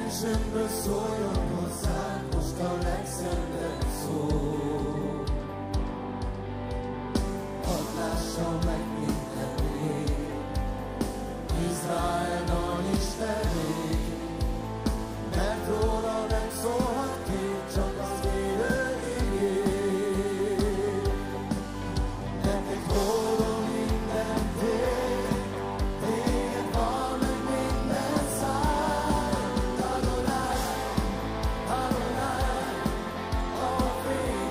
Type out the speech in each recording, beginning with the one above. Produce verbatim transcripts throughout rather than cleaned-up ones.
Csöndből szóljon hozzánk most a legszentebb szó. Hadd lássa meg minden ég, Izrael nagy Istenét, mert róla nem szólhat ki csak az élő igét. Neked hordom minden tér, téged vall meg minden száj. Adonai, Adonai, a fény.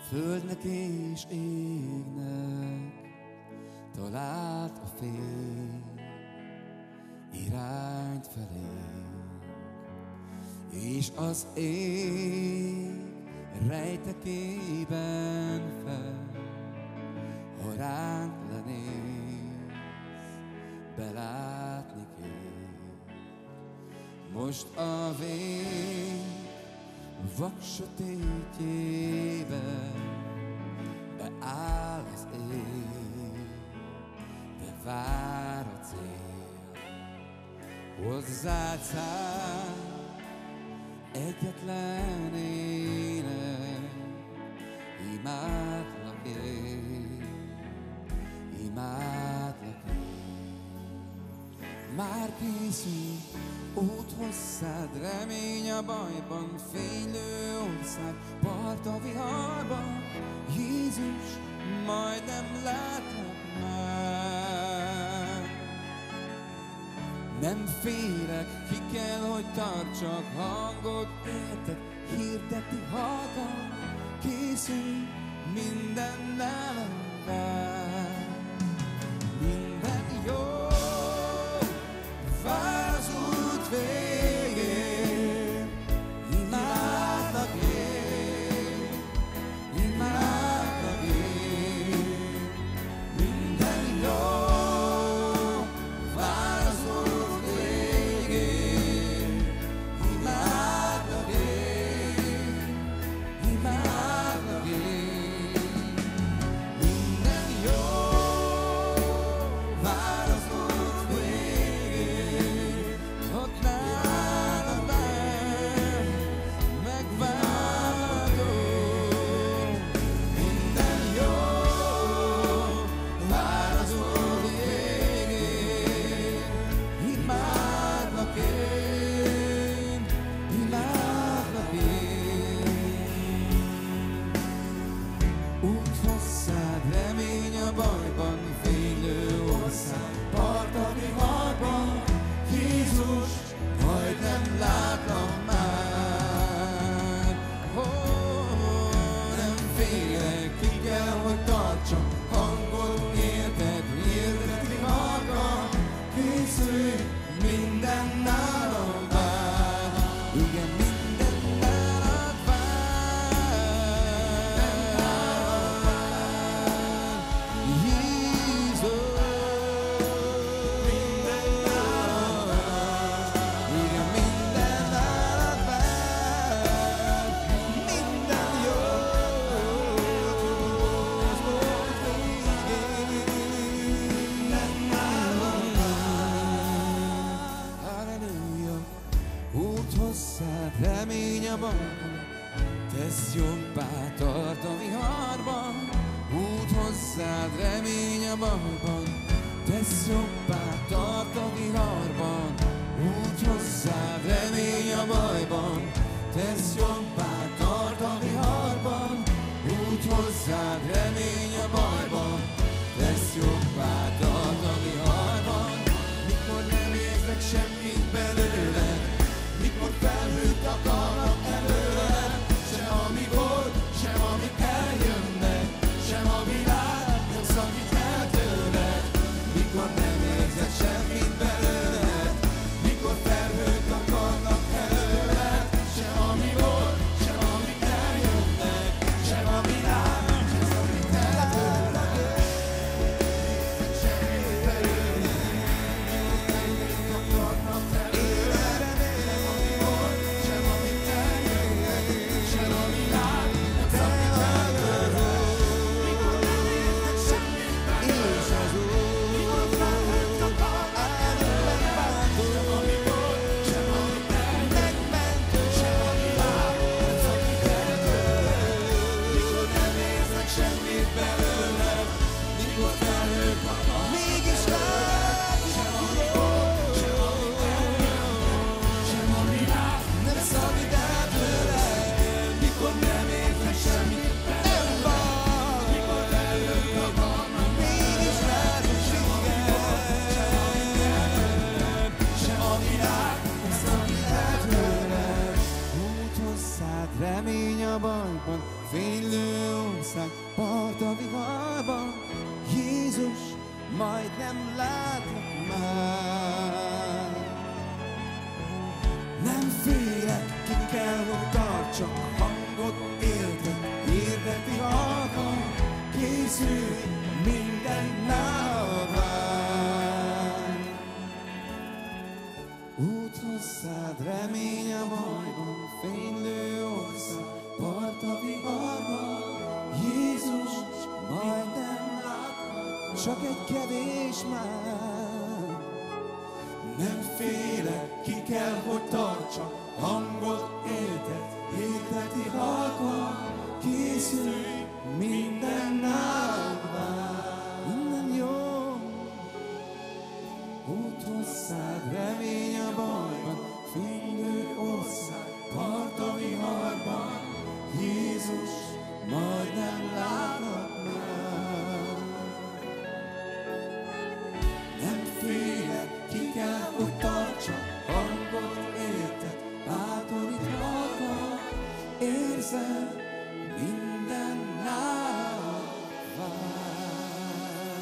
Földnek és égnek talált a fény irányt felénk, és az ég rejtekében fel, ha ránk lenéz, belátni kér. Most a vég vak sötétjében beáll az ég, de vár a cél. Hozzád száll egyetlen ének, imádlak én, imádlak én. Már készül út hosszád, remény a bajban, fénylő ország, part a viharban. Jézus, majdnem látlak már. Nem félek, ki kell, hogy tartsak hangot, érted, hirdeti halkan, készül, minden nálam vár. Minden jó, vár az út végén, imádlak én, imádlak én. Minden jó, vár az út végén, imádlak én, imádlak én. Minden jó, vár az út végén, ott nálad vár, megváltó. Minden jó, vár az út végén, imádlak én, imádlak én. Út hosszád, remény a bajban, fénylő ország, part a viharban. Jézus, majdnem látlak már. Ó, nem félek, ki kell, hogy tartsam hangot, érted, hirdeti halkan. Készülj, minden nálam vár. Igen, minden nálad vár. Jézus, minden nálad vár. Igen, minden nálad vár. Minden jó, az volt végén. Minden nálad vár. Halleluja. Út hosszád, remény a bajban, tesz jobbá, tart a viharban. Út hosszád, remény a bajban, tesz jobbá, tart a viharban. Út hosszád, remény a bajban, tesz jobbá, tart a viharban. Út hosszád, remény a bajban, tesz jobbá, tart a viharban. Mikor nem érzek semmit belőled, mikor felhők akarnak előled, se ami volt, sem ami eljönnek, sem a világ nem szakít el tőled. Mikor nem érzek semmit belőled, készülj, minden nap vár. Út hozzád, remény a bajban, fénylő ország, part a viharban. Jézus majdnem láthat, csak egy kevés már. Nem félek, ki kell, hogy tartsa, hangot érted, hirdeti halkan. Készülj, minden nap vár. Minden jó, út hozzád, remény a bajban, fénylő ország, part a viharban. Jézus majdnem láthat már. Nem félek, ki kell, hogy tartsa, hangot érted, bátorít halkan. Érzem, minden nap vár.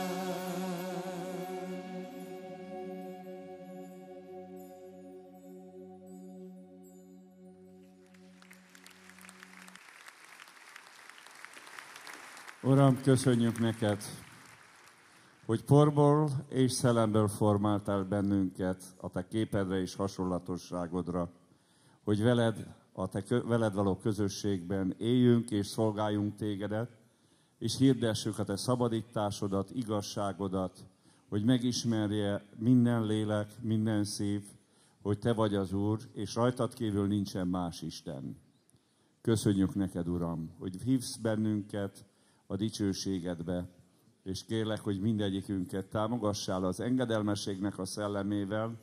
Uram, köszönjük neked, hogy porból és szellemből formáltál bennünket a te képedre és hasonlatosságodra, hogy veled, a te veled való közösségben éljünk és szolgáljunk tégedet, és hirdessük a te szabadításodat, igazságodat, hogy megismerje minden lélek, minden szív, hogy te vagy az Úr, és rajtad kívül nincsen más Isten. Köszönjük neked, Uram, hogy hívsz bennünket a dicsőségedbe, és kérlek, hogy mindegyikünket támogassál az engedelmességnek a szellemével,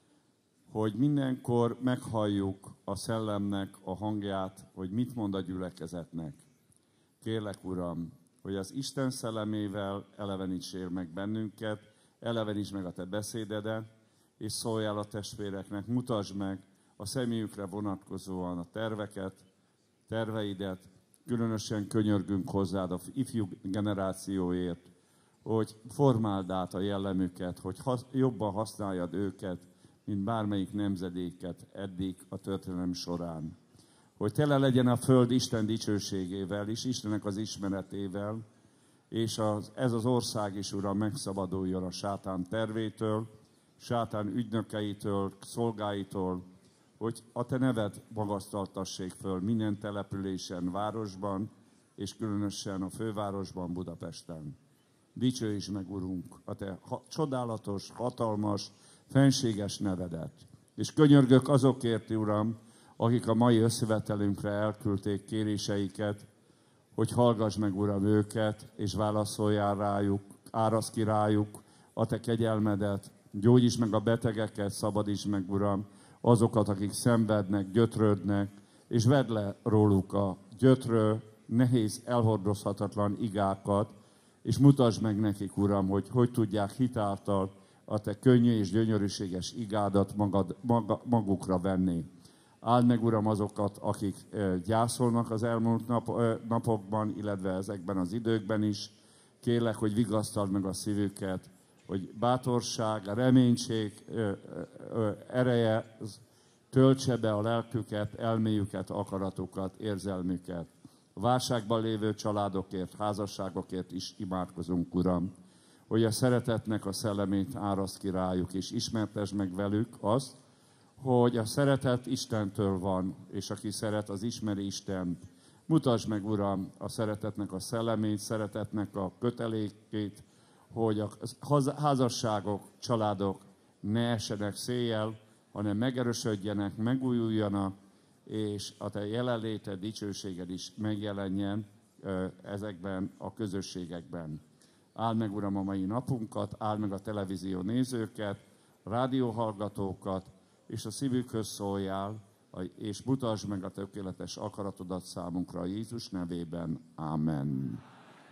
hogy mindenkor meghalljuk a szellemnek a hangját, hogy mit mond a gyülekezetnek. Kérlek, Uram, hogy az Isten szellemével elevenítsél meg bennünket, eleveníts meg a te beszédedet, és szóljál a testvéreknek, mutasd meg a személyükre vonatkozóan a terveket, terveidet, különösen könyörgünk hozzád a ifjú generációért, hogy formáld át a jellemüket, hogy has, jobban használjad őket, mint bármelyik nemzedéket eddig a történelem során. Hogy tele legyen a föld Isten dicsőségével és Istennek az ismeretével, és az, ez az ország is, Uram, megszabaduljon a sátán tervétől, sátán ügynökeitől, szolgáitól, hogy a te neved magasztaltassék föl minden településen, városban, és különösen a fővárosban, Budapesten. Dicsőíts meg, Urunk, a te ha- csodálatos, hatalmas, fenséges nevedet. És könyörgök azokért, Uram, akik a mai összevetelünkre elküldték kéréseiket, hogy hallgass meg, Uram, őket, és válaszoljál rájuk, árasz ki rájuk a te kegyelmedet, gyógyíts meg a betegeket, szabadíts meg, Uram, azokat, akik szenvednek, gyötrődnek, és vedd le róluk a gyötrő, nehéz, elhordozhatatlan igákat, és mutasd meg nekik, Uram, hogy hogy tudják hitáltal a te könnyű és gyönyörűséges igádat magad, maga, magukra venni. Áld meg, Uram, azokat, akik gyászolnak az elmúlt nap, napokban, illetve ezekben az időkben is. Kérlek, hogy vigasztald meg a szívüket, hogy bátorság, reménység ereje töltse be a lelküket, elméjüket, akaratukat, érzelmüket. A válságban lévő családokért, házasságokért is imádkozunk, Uram, hogy a szeretetnek a szellemét áraszt ki rájuk, és ismertesd meg velük azt, hogy a szeretet Istentől van, és aki szeret, az ismeri Istent. Mutasd meg, Uram, a szeretetnek a szellemét, szeretetnek a kötelékét, hogy a házasságok, családok ne essenek széjjel, hanem megerősödjenek, megújuljanak, és a te jelenléted, dicsőséged is megjelenjen ezekben a közösségekben. Áld meg, Uram, a mai napunkat, áld meg a televízió nézőket, a rádióhallgatókat, és a szívükhöz szóljál, és mutasd meg a tökéletes akaratodat számunkra Jézus nevében. Ámen.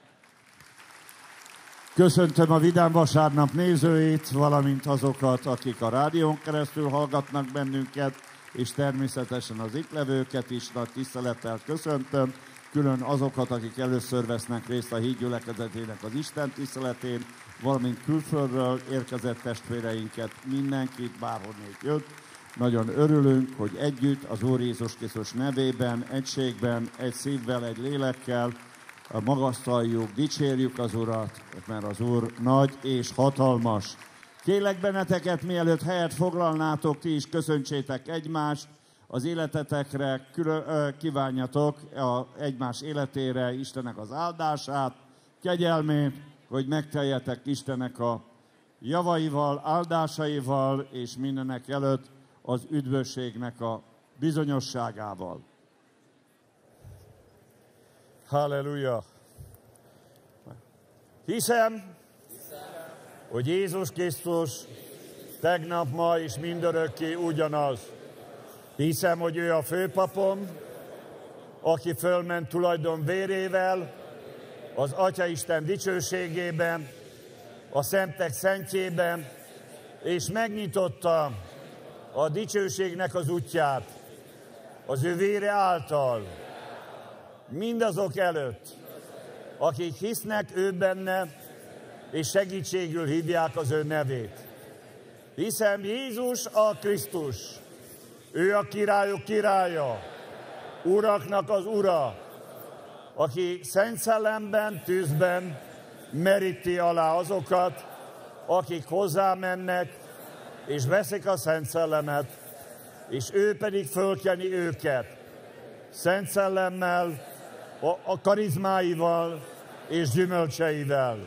Köszöntöm a Vidám Vasárnap nézőit, valamint azokat, akik a rádión keresztül hallgatnak bennünket, és természetesen az itt levőket is nagy tisztelettel köszöntöm, külön azokat, akik először vesznek részt a híd gyülekezetének az Isten tiszteletén, valamint külföldről érkezett testvéreinket, mindenkit, bárhonnét jött. Nagyon örülünk, hogy együtt az Úr Jézus Krisztus nevében, egységben, egy szívvel, egy lélekkel magasztaljuk, dicsérjük az Urat, mert az Úr nagy és hatalmas. Kérlek benneteket, mielőtt helyet foglalnátok, ti is köszöntsétek egymást, az életetekre külön, kívánjatok a egymás életére Istennek az áldását, kegyelmét, hogy megteljetek Istennek a javaival, áldásaival, és mindenek előtt az üdvösségnek a bizonyosságával. Halleluja! Hiszem, hogy Jézus Krisztus tegnap, ma és mindörökké ugyanaz. Hiszem, hogy ő a főpapom, aki fölment tulajdon vérével, az Atyaisten dicsőségében, a szentek szentjében, és megnyitotta a dicsőségnek az útját az ő vére által. Mindazok előtt, akik hisznek ő benne, és segítségül hívják az ő nevét. Hiszem, Jézus a Krisztus, ő a királyok királya, uraknak az ura, aki szent szellemben, tűzben meríti alá azokat, akik hozzá mennek, és veszik a szent szellemet, és ő pedig fölkeni őket szent szellemmel, a, a karizmáival és gyümölcseivel.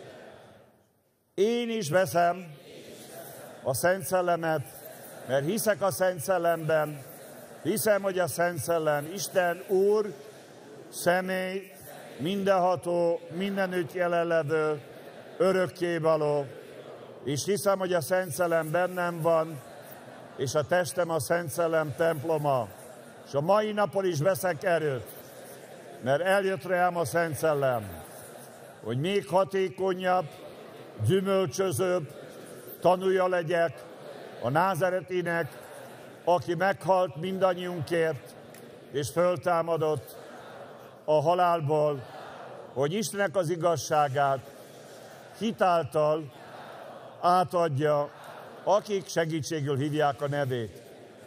Én is veszem a Szent Szellemet, mert hiszek a Szent Szellemben, hiszem, hogy a Szent Szellem Isten Úr, személy, mindenható, mindenütt jelenlevő, örökkévaló, és hiszem, hogy a Szent Szellem bennem van, és a testem a Szent Szellem temploma. És a mai napon is veszek erőt, mert eljött rám a Szent Szellem, hogy még hatékonyabb, gyümölcsözőbb tanúja legyek a názáretinek, aki meghalt mindannyiunkért, és föltámadott a halálból, hogy Istennek az igazságát hitáltal átadja, akik segítségül hívják a nevét.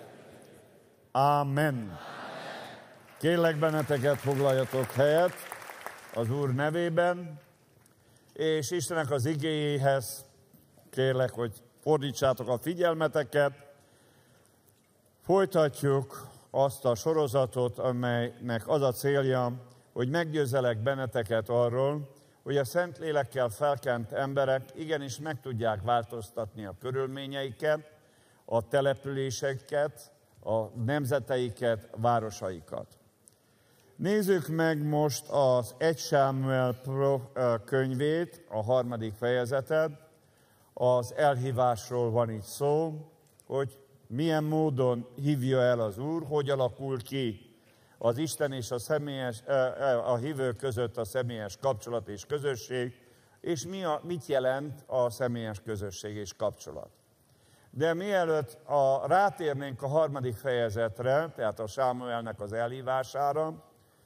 Amen. Kérlek benneteket, foglaljatok helyet az Úr nevében, és Istennek az igéjéhez kérlek, hogy fordítsátok a figyelmeteket. Folytatjuk azt a sorozatot, amelynek az a célja, hogy meggyőzelek benneteket arról, hogy a Szentlélekkel felkent emberek igenis meg tudják változtatni a körülményeiket, a településeiket, a nemzeteiket, városaikat. Nézzük meg most az Egy Sámuel könyvét, a harmadik fejezetet. Az elhívásról van itt szó, hogy milyen módon hívja el az Úr, hogy alakul ki az Isten és a, személyes, a hívők között a személyes kapcsolat és közösség, és mi a, mit jelent a személyes közösség és kapcsolat. De mielőtt a, rátérnénk a harmadik fejezetre, tehát a Sámuelnek az elhívására,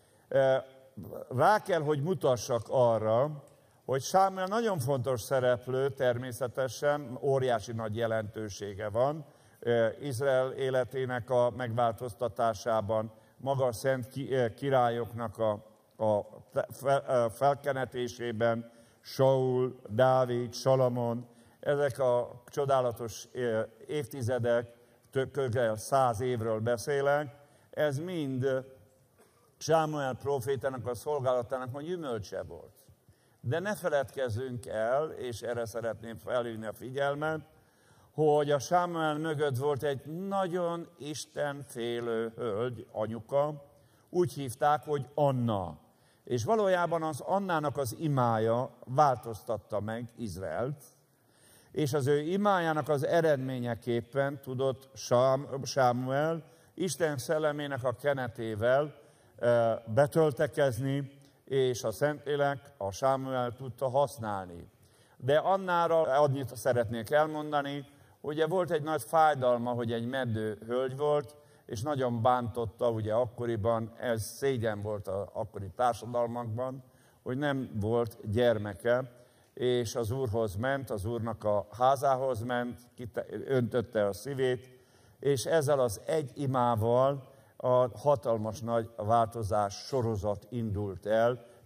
rá kell, hogy mutassak arra, hogy Sámuel nagyon fontos szereplő, természetesen óriási nagy jelentősége van Izrael életének a megváltoztatásában, maga a szent királyoknak a, a felkenetésében, Saul, Dávid, Salamon, ezek a csodálatos évtizedek, kb. száz évről beszélek, ez mind Sámuel prófétának a szolgálatának a gyümölcse volt. De ne feledkezzünk el, és erre szeretném felhívni a figyelmet, hogy a Sámuel mögött volt egy nagyon istenfélő hölgy, anyuka, úgy hívták, hogy Anna. És valójában az Annának az imája változtatta meg Izraelt, és az ő imájának az eredményeképpen tudott Sámuel Isten szellemének a kenetével betöltekezni, és a Szentlélek a Sámuel tudta használni. De Annára annyit szeretnék elmondani, ugye volt egy nagy fájdalma, hogy egy meddő hölgy volt, és nagyon bántotta, ugye akkoriban, ez szégyen volt az akkori társadalmakban, hogy nem volt gyermeke, és az Úrhoz ment, az Úrnak a házához ment, öntötte a szívét, és ezzel az egy imával a hatalmas nagy változás sorozat indult el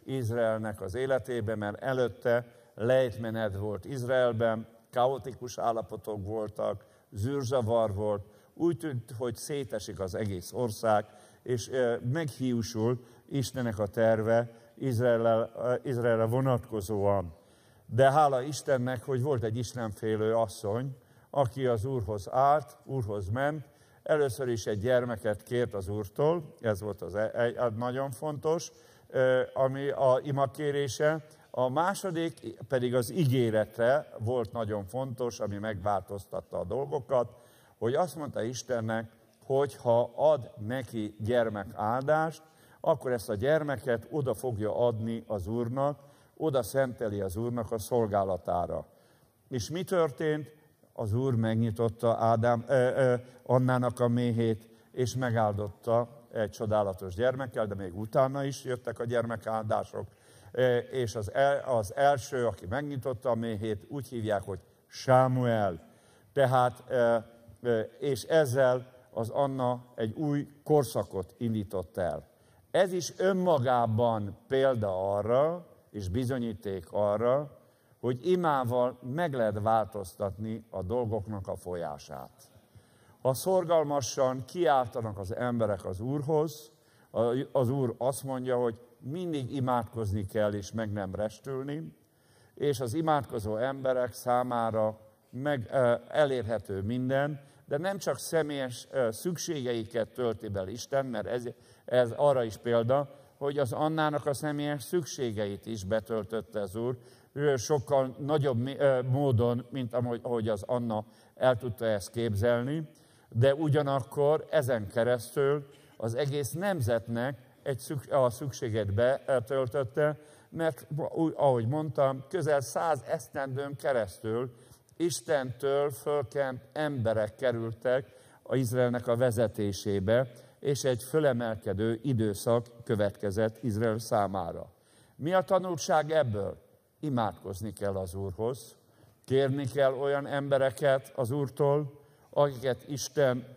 Izraelnek az életébe, mert előtte lejtmenet volt Izraelben, kaotikus állapotok voltak, zűrzavar volt, úgy tűnt, hogy szétesik az egész ország, és meghiúsul Istennek a terve Izraelre, Izraelre vonatkozóan. De hála Istennek, hogy volt egy istenfélő asszony, aki az Úrhoz állt, Úrhoz ment, először is egy gyermeket kért az Úrtól, ez volt az egy, egy nagyon fontos, ami a imakérése. A második pedig az ígérete volt nagyon fontos, ami megváltoztatta a dolgokat, hogy azt mondta Istennek, hogy ha ad neki gyermek áldást, akkor ezt a gyermeket oda fogja adni az Úrnak, oda szenteli az Úrnak a szolgálatára. És mi történt? Az Úr megnyitotta Ádám, ö, ö, Annának a méhét, és megáldotta egy csodálatos gyermekkel, de még utána is jöttek a gyermekáldások. És az, el, az első, aki megnyitotta a méhét, úgy hívják, hogy Sámuel. Tehát, és ezzel az Anna egy új korszakot indított el. Ez is önmagában példa arra, és bizonyíték arra, hogy imával meg lehet változtatni a dolgoknak a folyását. Ha szorgalmasan kiáltanak az emberek az Úrhoz, az Úr azt mondja, hogy mindig imádkozni kell, és meg nem restülni, és az imádkozó emberek számára meg, elérhető minden, de nem csak személyes szükségeiket tölti be Isten, mert ez, ez arra is példa, hogy az Annának a személyes szükségeit is betöltötte az Úr, sokkal nagyobb módon, mint ahogy az Anna el tudta ezt képzelni, de ugyanakkor ezen keresztül az egész nemzetnek egy szükség, a szükséget betöltötte, mert ahogy mondtam, közel száz esztendőn keresztül Istentől fölkent emberek kerültek az Izraelnek a vezetésébe, és egy fölemelkedő időszak következett Izrael számára. Mi a tanulság ebből? Imádkozni kell az Úrhoz, kérni kell olyan embereket az Úrtól, akiket Isten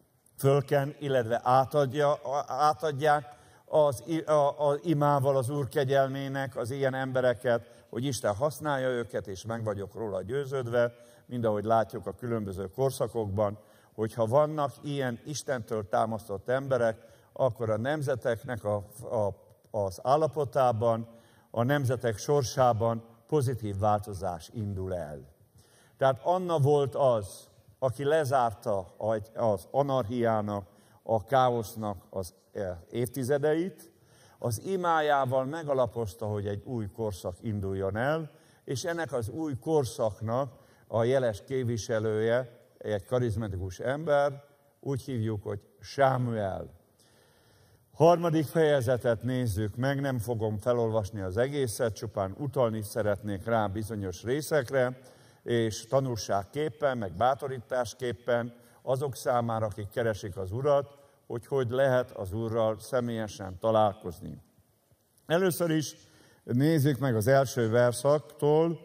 fölken, illetve átadja, átadják az, az imával az Úr kegyelmének az ilyen embereket, hogy Isten használja őket, és meg vagyok róla győződve, mind ahogy látjuk a különböző korszakokban, hogyha vannak ilyen Istentől támasztott emberek, akkor a nemzeteknek a, a, az állapotában, a nemzetek sorsában pozitív változás indul el. Tehát Anna volt az, aki lezárta az anarchiának, a káosznak az évtizedeit, az imájával megalapozta, hogy egy új korszak induljon el, és ennek az új korszaknak a jeles képviselője, egy karizmatikus ember, úgy hívjuk, hogy Sámuel. Harmadik fejezetet nézzük meg, nem fogom felolvasni az egészet, csupán utalni szeretnék rá bizonyos részekre, és tanulságképpen, meg bátorításképpen azok számára, akik keresik az Urat, hogy hogy lehet az Úrral személyesen találkozni. Először is nézzük meg az első verszaktól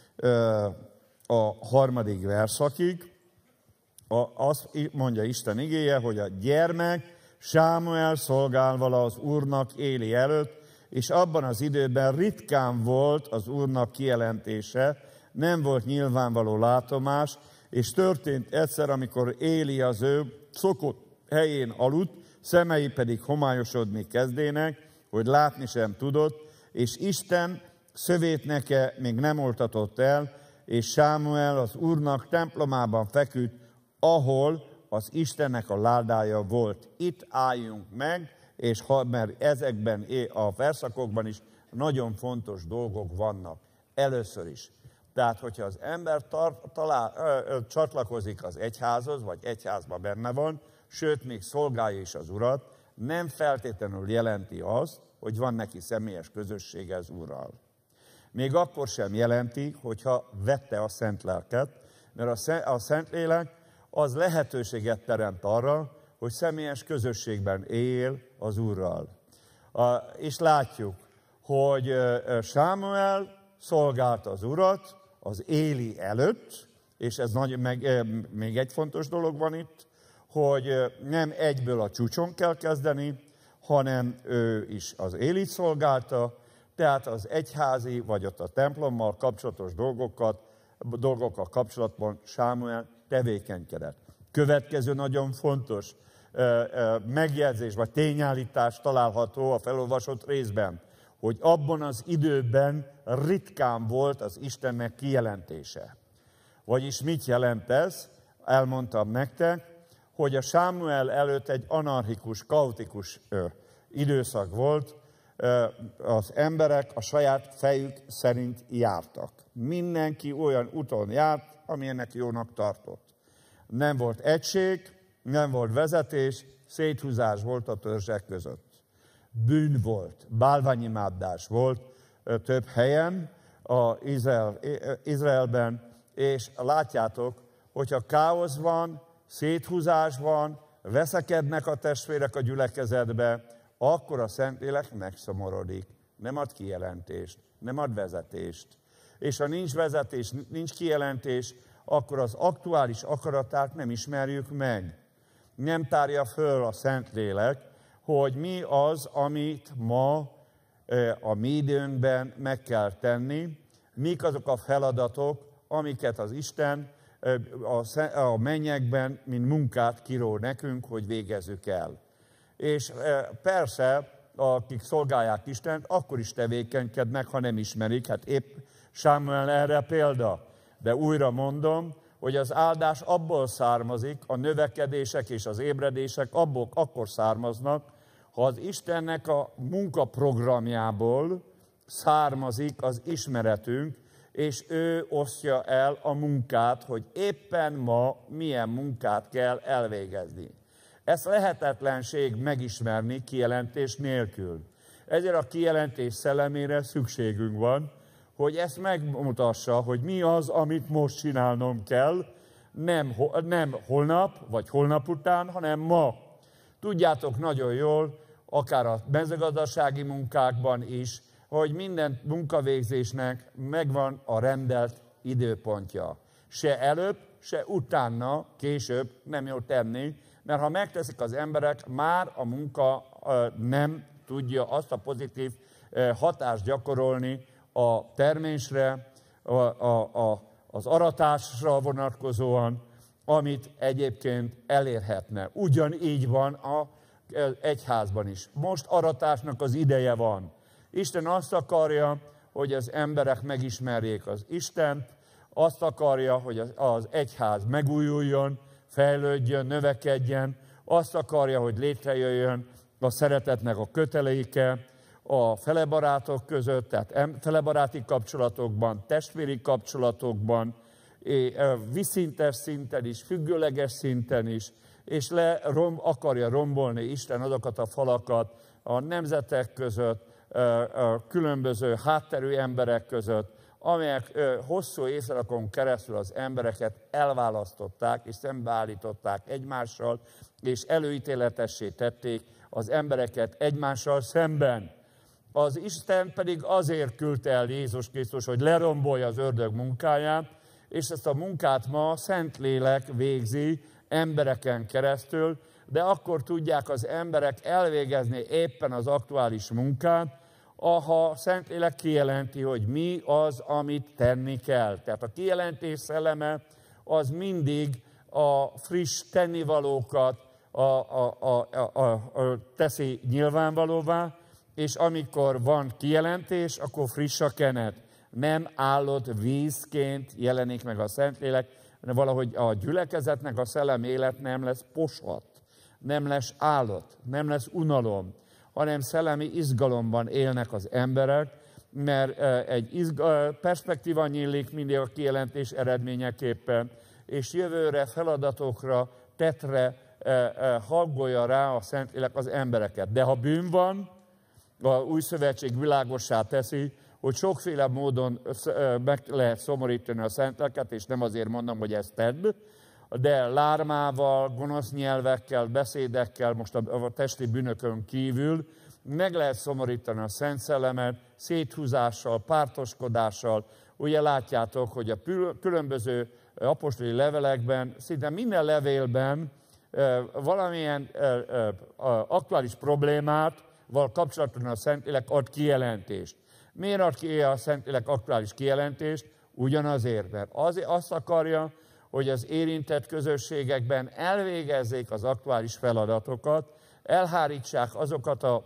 a harmadik verszakig. Azt mondja Isten igéje, hogy a gyermek Sámuel szolgál vala az Úrnak Éli előtt, és abban az időben ritkán volt az Úrnak kijelentése, nem volt nyilvánvaló látomás, és történt egyszer, amikor Éli az ő szokott helyén aludt, szemei pedig homályosodni kezdének, hogy látni sem tudott, és Isten szövét neke még nem oltatott el, és Sámuel az Úrnak templomában feküdt, ahol az Istennek a ládája volt. Itt álljunk meg, és ha, mert ezekben a verszakokban is nagyon fontos dolgok vannak. Először is. Tehát, hogyha az ember tar- talál, ö, ö, csatlakozik az egyházhoz, vagy egyházban benne van, sőt, még szolgálja is az Urat, nem feltétlenül jelenti azt, hogy van neki személyes közössége az Úrral. Még akkor sem jelenti, hogyha vette a Szent Lelket, mert a Szentlélek az lehetőséget teremt arra, hogy személyes közösségben él az Úrral. És látjuk, hogy Sámuel szolgálta az Urat az Éli előtt, és ez nagy, meg, még egy fontos dolog van itt, hogy nem egyből a csúcson kell kezdeni, hanem ő is az Élit szolgálta, Tehát az egyházi, vagy ott a templommal kapcsolatos dolgokat, dolgokkal kapcsolatban Sámuel tevékenykedett. Következő nagyon fontos megjegyzés, vagy tényállítás található a felolvasott részben, hogy abban az időben ritkán volt az Istennek kijelentése. Vagyis mit jelent ez? Elmondtam nektek, hogy a Sámuel előtt egy anarchikus, kaotikus ö, időszak volt, ö, az emberek a saját fejük szerint jártak. Mindenki olyan úton járt, amilyennek jónak tartott. Nem volt egység, nem volt vezetés, széthúzás volt a törzsek között. Bűn volt, bálványimádás volt ö, több helyen a Izrael, Izraelben, és látjátok, hogyha káosz van, széthúzás van, veszekednek a testvérek a gyülekezetbe, akkor a Szentlélek megszomorodik. Nem ad kijelentést, nem ad vezetést. És ha nincs vezetés, nincs kijelentés, akkor az aktuális akaratát nem ismerjük meg. Nem tárja föl a Szentlélek, hogy mi az, amit ma a mi időnkben meg kell tenni, mik azok a feladatok, amiket az Isten a mennyekben, mint munkát kiró nekünk, hogy végezzük el. És persze, akik szolgálják Istent, akkor is tevékenykednek, ha nem ismerik. Hát épp Sámuel erre példa. De újra mondom, hogy az áldás abból származik, a növekedések és az ébredések abból akkor származnak, ha az Istennek a munkaprogramjából származik az ismeretünk, és ő osztja el a munkát, hogy éppen ma milyen munkát kell elvégezni. Ezt lehetetlenség megismerni kijelentés nélkül. Ezért a kijelentés szellemére szükségünk van, hogy ezt megmutassa, hogy mi az, amit most csinálnom kell, nem, nem holnap, vagy holnap után, hanem ma. Tudjátok nagyon jól, akár a mezőgazdasági munkákban is, hogy minden munkavégzésnek megvan a rendelt időpontja. Se előbb, se utána, később nem jó tenni, mert ha megteszik az emberek, már a munka nem tudja azt a pozitív hatást gyakorolni a termésre, a, a, a, az aratásra vonatkozóan, amit egyébként elérhetne. Ugyanígy van az egyházban is. Most aratásnak az ideje van. Isten azt akarja, hogy az emberek megismerjék az Istent, azt akarja, hogy az egyház megújuljon, fejlődjön, növekedjen, azt akarja, hogy létrejöjjön a szeretetnek a köteléke a felebarátok között, tehát felebaráti kapcsolatokban, testvéri kapcsolatokban, viszintes szinten is, függőleges szinten is, és le rom, akarja rombolni Isten azokat a falakat a nemzetek között, a különböző hátterű emberek között, amelyek hosszú évszázadokon keresztül az embereket elválasztották és szembeállították egymással, és előítéletessé tették az embereket egymással szemben. Az Isten pedig azért küldte el Jézus Krisztus, hogy lerombolja az ördög munkáját, és ezt a munkát ma a Szentlélek végzi embereken keresztül, de akkor tudják az emberek elvégezni éppen az aktuális munkát, ha a Szentlélek kijelenti, hogy mi az, amit tenni kell. Tehát a kijelentés szelleme az mindig a friss tennivalókat a, a, a, a, a, a teszi nyilvánvalóvá, és amikor van kijelentés, akkor friss a kenet. Nem állott vízként jelenik meg a Szentlélek, de valahogy a gyülekezetnek a szellem élet nem lesz posat, nem lesz állott, nem lesz unalom, hanem szellemi izgalomban élnek az emberek, mert egy izga, perspektíva nyílik mindig a kijelentés eredményeképpen, és jövőre, feladatokra, tetre hallgolja rá a Szentlélek az embereket. De ha bűn van, a Új Szövetség világossá teszi, hogy sokféle módon meg lehet szomorítani a Szentléleket, és nem azért mondom, hogy ezt tedd, de lármával, gonosz nyelvekkel, beszédekkel, most a testi bűnökön kívül meg lehet szomorítani a Szent Szellemet, széthúzással, pártoskodással. Ugye látjátok, hogy a különböző apostoli levelekben, szinte minden levélben valamilyen aktuális problémát val kapcsolatban a Szentlélek ad kijelentést. Miért ad ki a Szentlélek aktuális kijelentést? Ugyanazért, mert az, azt akarja, hogy az érintett közösségekben elvégezzék az aktuális feladatokat, elhárítsák azokat az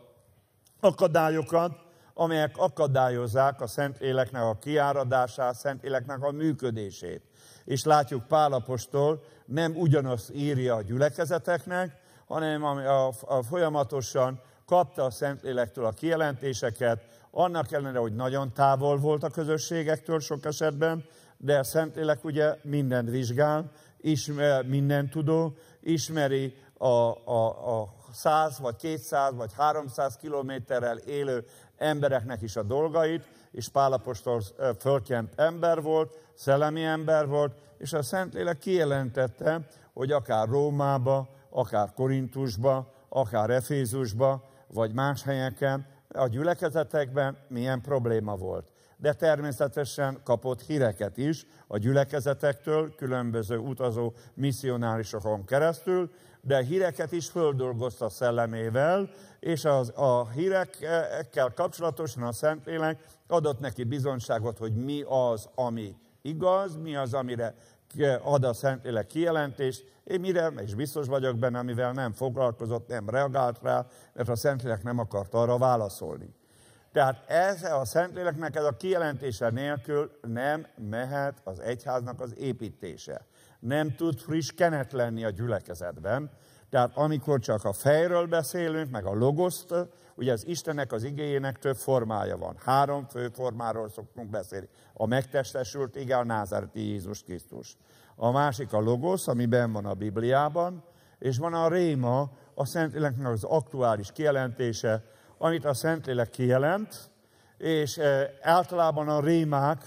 akadályokat, amelyek akadályozzák a Szentléleknek a kiáradását, Szentléleknek a működését. És látjuk, Pál apostol nem ugyanazt írja a gyülekezeteknek, hanem a, a, a folyamatosan kapta a Szentlélektől a kijelentéseket, annak ellenére, hogy nagyon távol volt a közösségektől sok esetben, de a Szentlélek ugye mindent vizsgál, ismer, mindent tudó, ismeri a, a, a száz, vagy kétszáz, vagy háromszáz kilométerrel élő embereknek is a dolgait, és Pál apostol fölkent ember volt, szellemi ember volt, és a Szentlélek kijelentette, hogy akár Rómába, akár Korintusba, akár Efézusba, vagy más helyeken, a gyülekezetekben milyen probléma volt. De természetesen kapott híreket is a gyülekezetektől, különböző utazó misszionárisokon keresztül, de híreket is földolgozta szellemével, és az, a hírekkel kapcsolatosan a Szentlélek adott neki bizonyságot, hogy mi az, ami igaz, mi az, amire ad a Szentlélek kijelentést, én mire, és biztos vagyok benne, amivel nem foglalkozott, nem reagált rá, mert a Szentlélek nem akart arra válaszolni. Tehát ez a Szentléleknek ez a kijelentése nélkül nem mehet az egyháznak az építése. Nem tud friss kenet lenni a gyülekezetben. Tehát amikor csak a fejről beszélünk, meg a logoszt, ugye az Istennek az igéjének több formája van. Három fő formáról szoktunk beszélni. A megtestesült ige, a názáreti Jézus Krisztus. A másik a logosz, ami benn van a Bibliában, és van a réma, a Szentléleknek az aktuális kijelentése, amit a Szentlélek kijelent, és általában a rémák,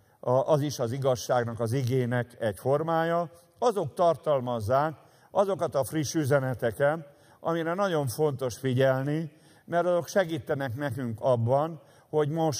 az is az igazságnak, az igének egy formája, azok tartalmazzák azokat a friss üzeneteket, amire nagyon fontos figyelni, mert azok segítenek nekünk abban, hogy most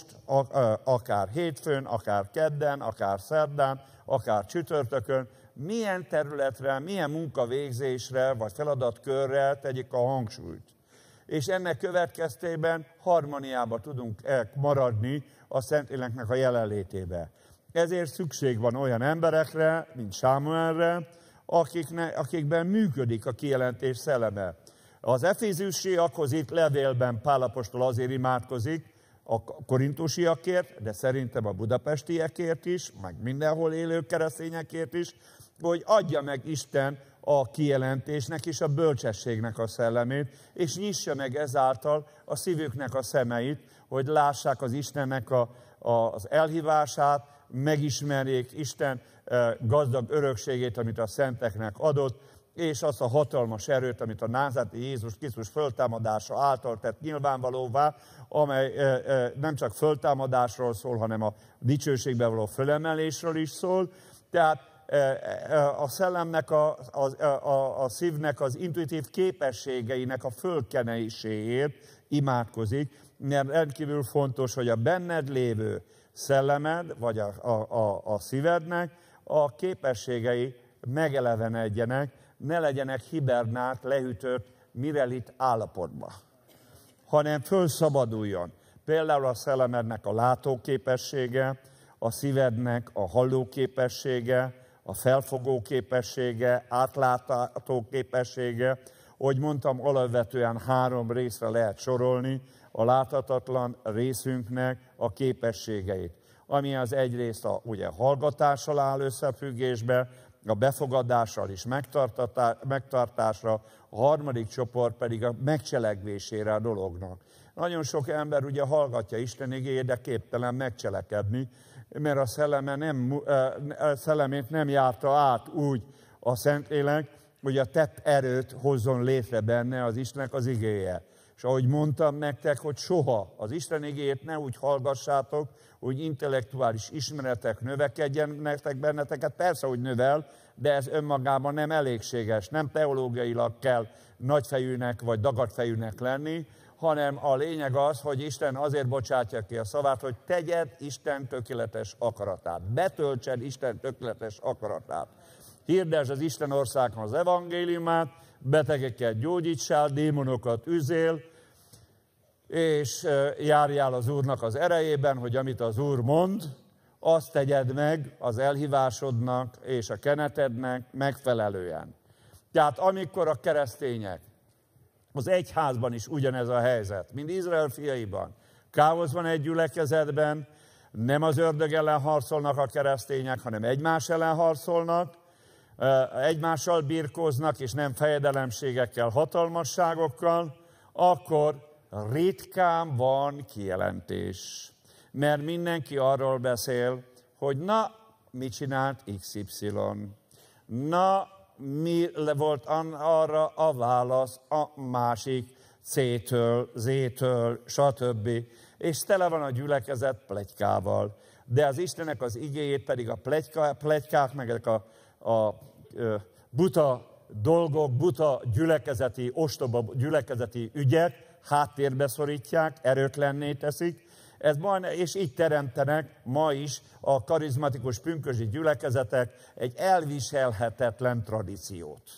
akár hétfőn, akár kedden, akár szerdán, akár csütörtökön, milyen területre, milyen munkavégzésre vagy feladatkörre tegyük a hangsúlyt. És ennek következtében harmóniába tudunk maradni a Szentléleknek a jelenlétébe. Ezért szükség van olyan emberekre, mint Sámuelre, akikne, akikben működik a kijelentés szelleme. Az efézusiakhoz itt levélben Pál apostol azért imádkozik, a korintusiakért, de szerintem a budapestiekért is, meg mindenhol élő keresztényekért is, hogy adja meg Isten a kijelentésnek és a bölcsességnek a szellemét, és nyissa meg ezáltal a szívüknek a szemeit, hogy lássák az Istennek a, a, az elhívását, megismerjék Isten gazdag örökségét, amit a szenteknek adott, és azt a hatalmas erőt, amit a názáreti Jézus Krisztus föltámadása által tett nyilvánvalóvá, amely nem csak föltámadásról szól, hanem a dicsőségbe való fölemelésről is szól. Tehát a szellemnek, a, a, a, a szívnek az intuitív képességeinek a fölkenéséért imádkozik, mert rendkívül fontos, hogy a benned lévő szellemed, vagy a, a, a, a szívednek a képességei megelevenedjenek, ne legyenek hibernált, lehűtött, mirelit állapotba, hanem fölszabaduljon. Például a szellemednek a látóképessége, a szívednek a hallóképessége, a felfogó képessége, átlátható képessége. Ahogy mondtam, alapvetően három részre lehet sorolni a láthatatlan részünknek a képességeit. Ami az egyrészt a ugye, hallgatással áll összefüggésbe, a befogadással is megtartásra, a harmadik csoport pedig a megcselekvésére a dolognak. Nagyon sok ember ugye hallgatja Isten igéjét, de képtelen megcselekedni, mert a szelleme nem, a szellemét nem járta át úgy a Szentlélek, hogy a tett erőt hozzon létre benne az Istennek az igéje. És ahogy mondtam nektek, hogy soha az Isten igéjét ne úgy hallgassátok, hogy intellektuális ismeretek növekedjenek benneteket. Persze, hogy növel, de ez önmagában nem elégséges. Nem teológiailag kell nagyfejűnek vagy dagadfejűnek lenni, hanem a lényeg az, hogy Isten azért bocsátja ki a szavát, hogy tegyed Isten tökéletes akaratát. Betöltsed Isten tökéletes akaratát. Hirdesd az Isten országban az evangéliumát, betegeket gyógyítsál, démonokat üzél, és járjál az Úrnak az erejében, hogy amit az Úr mond, azt tegyed meg az elhívásodnak és a kenetednek megfelelően. Tehát amikor a keresztények, az egyházban is ugyanez a helyzet, mint Izrael fiaiban, káosz van egy gyülekezetben, nem az ördög ellen harcolnak a keresztények, hanem egymás ellen harcolnak, egymással birkóznak, és nem fejedelemségekkel, hatalmasságokkal, akkor ritkán van kijelentés. Mert mindenki arról beszél, hogy na, mit csinált iksz ipszilon? Na, mi volt arra a válasz a másik C-től, Z-től, stb. És tele van a gyülekezet pletykával. De az Istennek az igéjét pedig a pletyka, pletykák, meg a, a, a buta dolgok, buta gyülekezeti, ostoba gyülekezeti ügyek háttérbe szorítják, erőtlenné teszik, ez majd, és így teremtenek ma is a karizmatikus pünkösdi gyülekezetek egy elviselhetetlen tradíciót,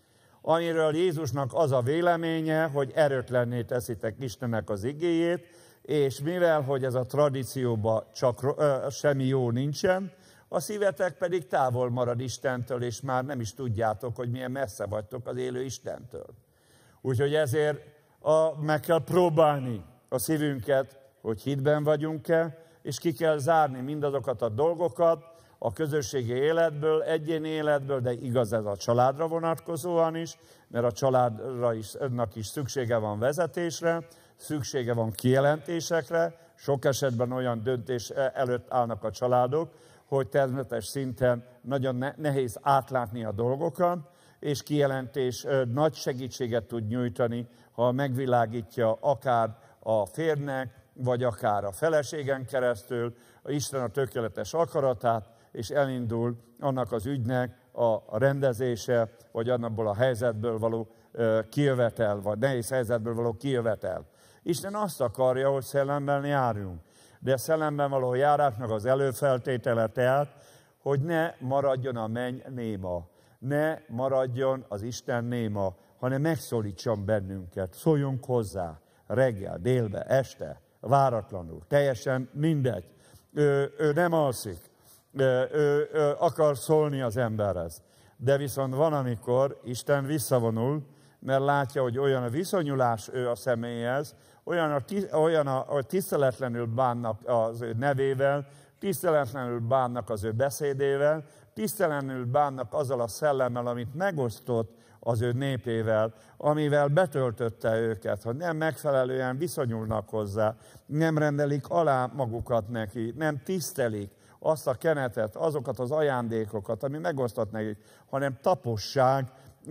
amiről Jézusnak az a véleménye, hogy erőtlenné teszitek Istennek az igéjét, és mivel, hogy ez a tradícióban csak ö, semmi jó nincsen, a szívetek pedig távol marad Istentől, és már nem is tudjátok, hogy milyen messze vagytok az élő Istentől. Úgyhogy ezért a, meg kell próbálni a szívünket, hogy hitben vagyunk-e, és ki kell zárni mindazokat a dolgokat a közösségi életből, egyéni életből, de igaz ez a családra vonatkozóan is, mert a családra is, önnek is szüksége van vezetésre, szüksége van kijelentésekre, sok esetben olyan döntés előtt állnak a családok, hogy természetes szinten nagyon nehéz átlátni a dolgokat, és kijelentés nagy segítséget tud nyújtani, ha megvilágítja akár a férnek, vagy akár a feleségen keresztül, a Isten a tökéletes akaratát, és elindul annak az ügynek a rendezése, vagy annabból a helyzetből való kijövetel, vagy nehéz helyzetből való kijövetel. Isten azt akarja, hogy szellemben járjunk. De a szellemben való járásnak az előfeltétele tehát, hogy ne maradjon a menny néma, ne maradjon az Isten néma, hanem megszólítson bennünket, szóljunk hozzá, reggel, délbe, este, váratlanul, teljesen mindegy. Ő, ő nem alszik, ő, ő, ő akar szólni az emberhez. De viszont van, amikor Isten visszavonul, mert látja, hogy olyan a viszonyulás ő a személyhez, olyan a, olyan a, a tiszteletlenül bánnak az ő nevével, tiszteletlenül bánnak az ő beszédével, tiszteletlenül bánnak azzal a szellemmel, amit megosztott az ő népével, amivel betöltötte őket, hogy nem megfelelően viszonyulnak hozzá, nem rendelik alá magukat neki, nem tisztelik azt a kenetet, azokat az ajándékokat, ami megosztott nekik, hanem taposság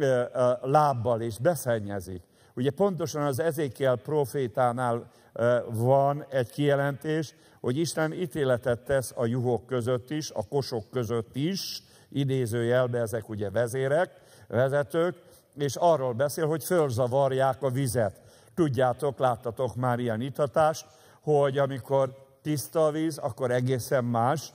lábbal és beszennyezik. Ugye pontosan az Ezékiel profétánál van egy kijelentés, hogy Isten ítéletet tesz a juhok között is, a kosok között is, idézőjelbe ezek ugye vezérek, vezetők, és arról beszél, hogy fölzavarják a vizet. Tudjátok, láttatok már ilyen itatást, hogy amikor tiszta a víz, akkor egészen más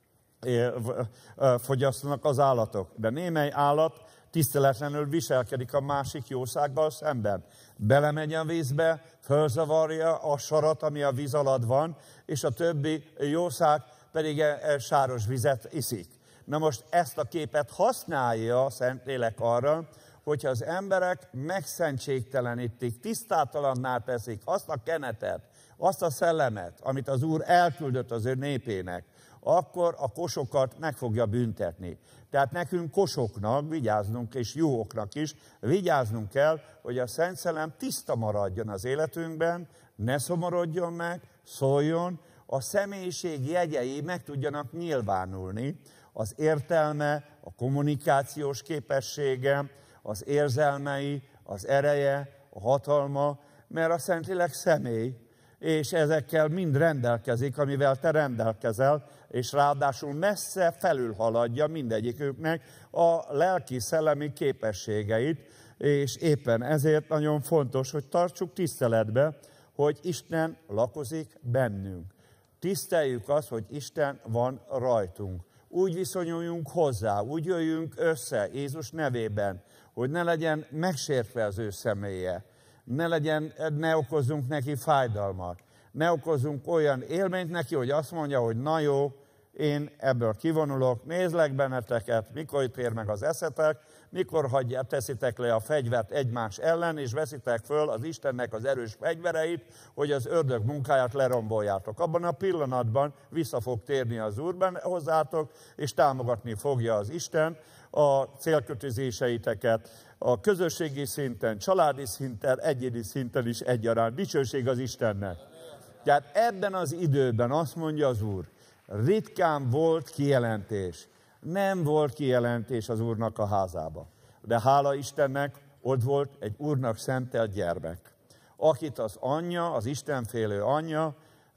fogyasztanak az állatok. De némely állat tiszteletlenül viselkedik a másik jószággal szemben. Belemegy a vízbe, fölzavarja a sarat, ami a víz alatt van, és a többi jószág pedig sáros vizet iszik. Na most ezt a képet használja a Szentlélek arra, hogyha az emberek megszentségtelenítik, tisztátalanná teszik azt a kenetet, azt a szellemet, amit az Úr elküldött az ő népének, akkor a kosokat meg fogja büntetni. Tehát nekünk kosoknak vigyáznunk, és juhoknak is vigyáznunk kell, hogy a Szent Szellem tiszta maradjon az életünkben, ne szomorodjon meg, szóljon, a személyiség jegyei meg tudjanak nyilvánulni, az értelme, a kommunikációs képessége, az érzelmei, az ereje, a hatalma, mert a Szentlélek személy, és ezekkel mind rendelkezik, amivel te rendelkezel, és ráadásul messze felülhaladja mindegyiküknek a lelki-szellemi képességeit, és éppen ezért nagyon fontos, hogy tartsuk tiszteletbe, hogy Isten lakozik bennünk. Tiszteljük azt, hogy Isten van rajtunk. Úgy viszonyuljunk hozzá, úgy jöjjünk össze Jézus nevében, hogy ne legyen megsértve az ő személye. ne legyen, ne okozzunk neki fájdalmat. Ne okozzunk olyan élményt neki, hogy azt mondja, hogy na jó, én ebből kivonulok, nézlek benneteket, mikor tér meg az eszetek, mikor hagyja, teszitek le a fegyvert egymás ellen, és veszitek föl az Istennek az erős fegyvereit, hogy az ördög munkáját leromboljátok. Abban a pillanatban vissza fog térni az Úr hozzátok, és támogatni fogja az Isten a célkötőzéseiteket, a közösségi szinten, családi szinten, egyéni szinten is egyaránt. Dicsőség az Istennek. Tehát ebben az időben azt mondja az Úr, ritkán volt kijelentés. Nem volt kijelentés az Úrnak a házába. De hála Istennek, ott volt egy Úrnak szentelt gyermek, akit az anyja, az istenfélő anyja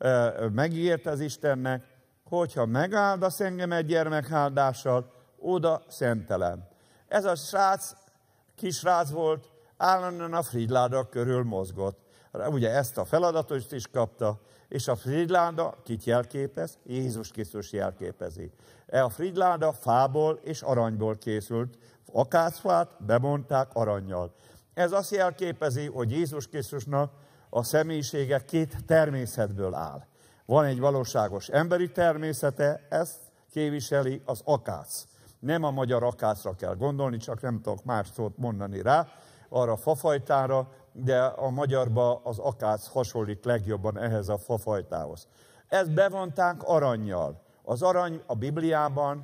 megígért az Istennek, hogyha megáldasz engem egy gyermekáldással, oda szentelem. Ez a srác, kisrác volt, állandóan a Frigyláda körül mozgott. Ugye ezt a feladatot is kapta, és a Frigyláda kit jelképez? Jézus Krisztus jelképezi. A Frigyláda fából és aranyból készült. Akácfát bemondták arannyal. Ez azt jelképezi, hogy Jézus Krisztusnak a személyisége két természetből áll. Van egy valóságos emberi természete, ezt képviseli az akác. Nem a magyar akácra kell gondolni, csak nem tudok más szót mondani rá, arra a fafajtára, de a magyarba az akác hasonlít legjobban ehhez a fafajtához. Ezt bevonták arannyal. Az arany a Bibliában,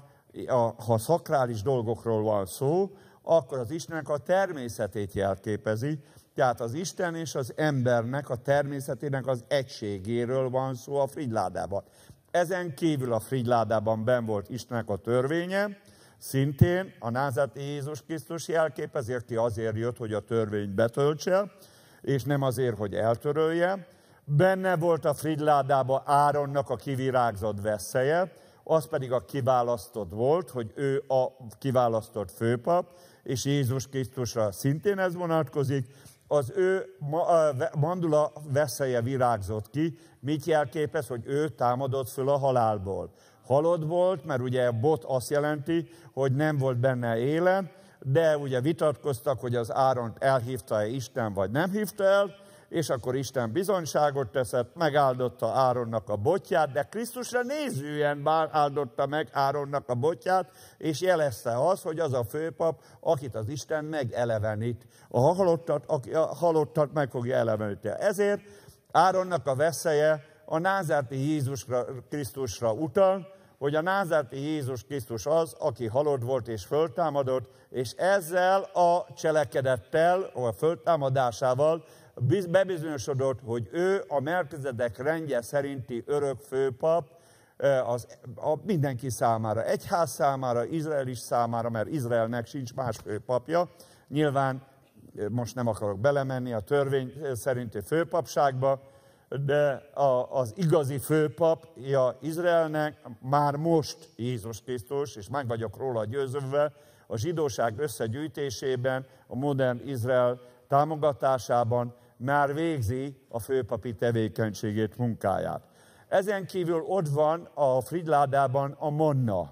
ha szakrális dolgokról van szó, akkor az Istennek a természetét jelképezi, tehát az Isten és az embernek a természetének az egységéről van szó a Frigyládában. Ezen kívül a Frigyládában benn volt Istennek a törvénye, szintén a názáreti Jézus Krisztus jelképezi, aki azért jött, hogy a törvényt betöltse, és nem azért, hogy eltörölje. Benne volt a Frigyládában Áronnak a kivirágzott vesszeje, az pedig a kiválasztott volt, hogy ő a kiválasztott főpap, és Jézus Krisztusra szintén ez vonatkozik. Az ő mandula vesszeje virágzott ki, mit jelképez, hogy ő támadott föl a halálból. Halott volt, mert ugye bot azt jelenti, hogy nem volt benne élet, de ugye vitatkoztak, hogy az Áront elhívta-e Isten, vagy nem hívta el, és akkor Isten bizonyságot teszett, megáldotta Áronnak a botját, de Krisztusra nézően áldotta meg Áronnak a botját, és jelezte az, hogy az a főpap, akit az Isten megelevenít. A halottat, aki a halottat meg fogja eleveníteni. Ezért Áronnak a vesszeje a názáreti Jézus Krisztusra utal, hogy a názáreti Jézus Krisztus az, aki halott volt és föltámadott, és ezzel a cselekedettel, a föltámadásával bebizonyosodott, hogy ő a Melkizedek rendje szerinti örök főpap az, a mindenki számára, egyház számára, Izrael is számára, mert Izraelnek sincs más főpapja. Nyilván most nem akarok belemenni a törvény szerinti főpapságba, de az igazi főpapja Izraelnek már most Jézus Krisztus, és meg vagyok róla győződve, a zsidóság összegyűjtésében, a modern Izrael támogatásában már végzi a főpapi tevékenységét, munkáját. Ezen kívül ott van a Frigyládában a manna.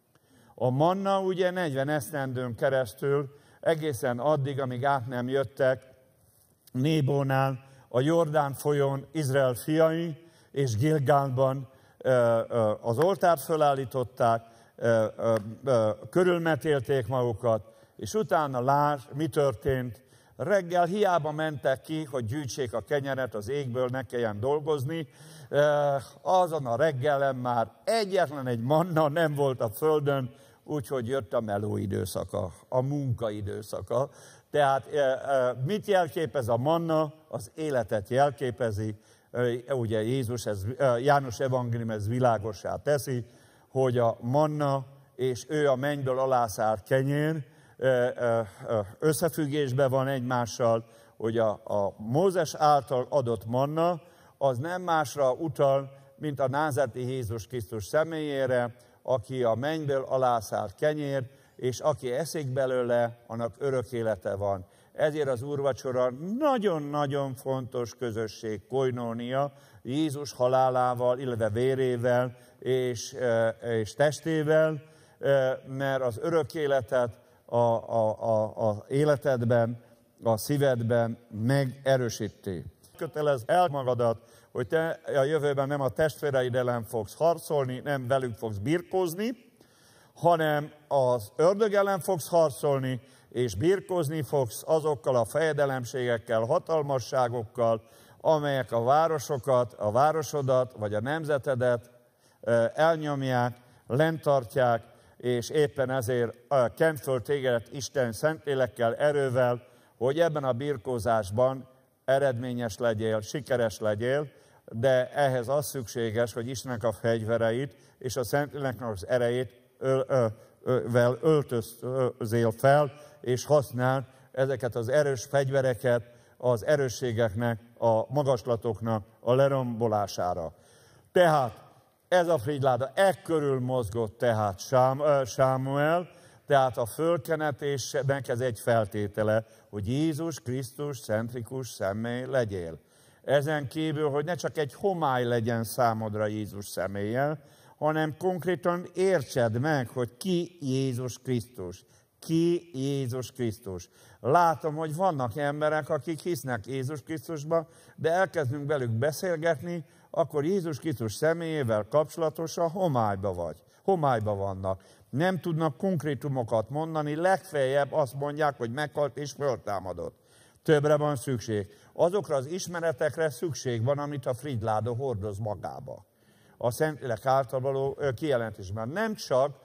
A manna ugye negyven esztendőn keresztül, egészen addig, amíg át nem jöttek Nébónál, a Jordán folyón Izrael fiai, és Gilgálban az oltárt fölállították, körülmetélték magukat, és utána lásd, mi történt. Reggel hiába mentek ki, hogy gyűjtsék a kenyeret az égből, ne kelljen dolgozni. Azon a reggelen már egyetlen egy manna nem volt a földön, úgyhogy jött a meló időszaka, a munka időszaka. Tehát mit jelképez a manna? Az életet jelképezi. Ugye Jézus, ez, János evangélium ez világossá teszi, hogy a manna és ő a mennyből alászállt kenyér összefüggésben van egymással, hogy a, a Mózes által adott manna az nem másra utal, mint a názáreti Jézus Krisztus személyére, aki a mennyből alászállt kenyér, és aki eszik belőle, annak örök élete van. Ezért az úrvacsora nagyon-nagyon fontos közösség, koinónia, Jézus halálával, illetve vérével és, és testével, mert az örök életet a, a, a, a életedben a szívedben megerősíti. Kötelezd el magadat, hogy te a jövőben nem a testvéreid ellen fogsz harcolni, nem velük fogsz birkózni, hanem az ördög ellen fogsz harcolni, és birkózni fogsz azokkal a fejedelemségekkel, hatalmasságokkal, amelyek a városokat, a városodat, vagy a nemzetedet elnyomják, lenntartják, és éppen ezért kent föl tégedet Isten Szentlélekkel, erővel, hogy ebben a birkózásban eredményes legyél, sikeres legyél, de ehhez az szükséges, hogy Istennek a fegyvereit és a Szentléleknek az erejét öl, ö, ö, vel öltözél fel, és használd ezeket az erős fegyvereket az erősségeknek, a magaslatoknak a lerombolására. Tehát ez a frigyláda, e körül mozgott tehát Sámuel, tehát a fölkenetésnek ez egy feltétele, hogy Jézus Krisztus centrikus személy legyél. Ezen kívül, hogy ne csak egy homály legyen számodra Jézus személlyel, hanem konkrétan értsed meg, hogy ki Jézus Krisztus. Ki Jézus Krisztus. Látom, hogy vannak emberek, akik hisznek Jézus Krisztusba, de elkezdünk velük beszélgetni, akkor Jézus Krisztus személyével kapcsolatosan homályba vagy. Homályba vannak. Nem tudnak konkrétumokat mondani, legfeljebb azt mondják, hogy meghalt és föltámadott. Többre van szükség. Azokra az ismeretekre szükség van, amit a frigyláda hordoz magába. A Szentlélek által való kijelentésben. Nem csak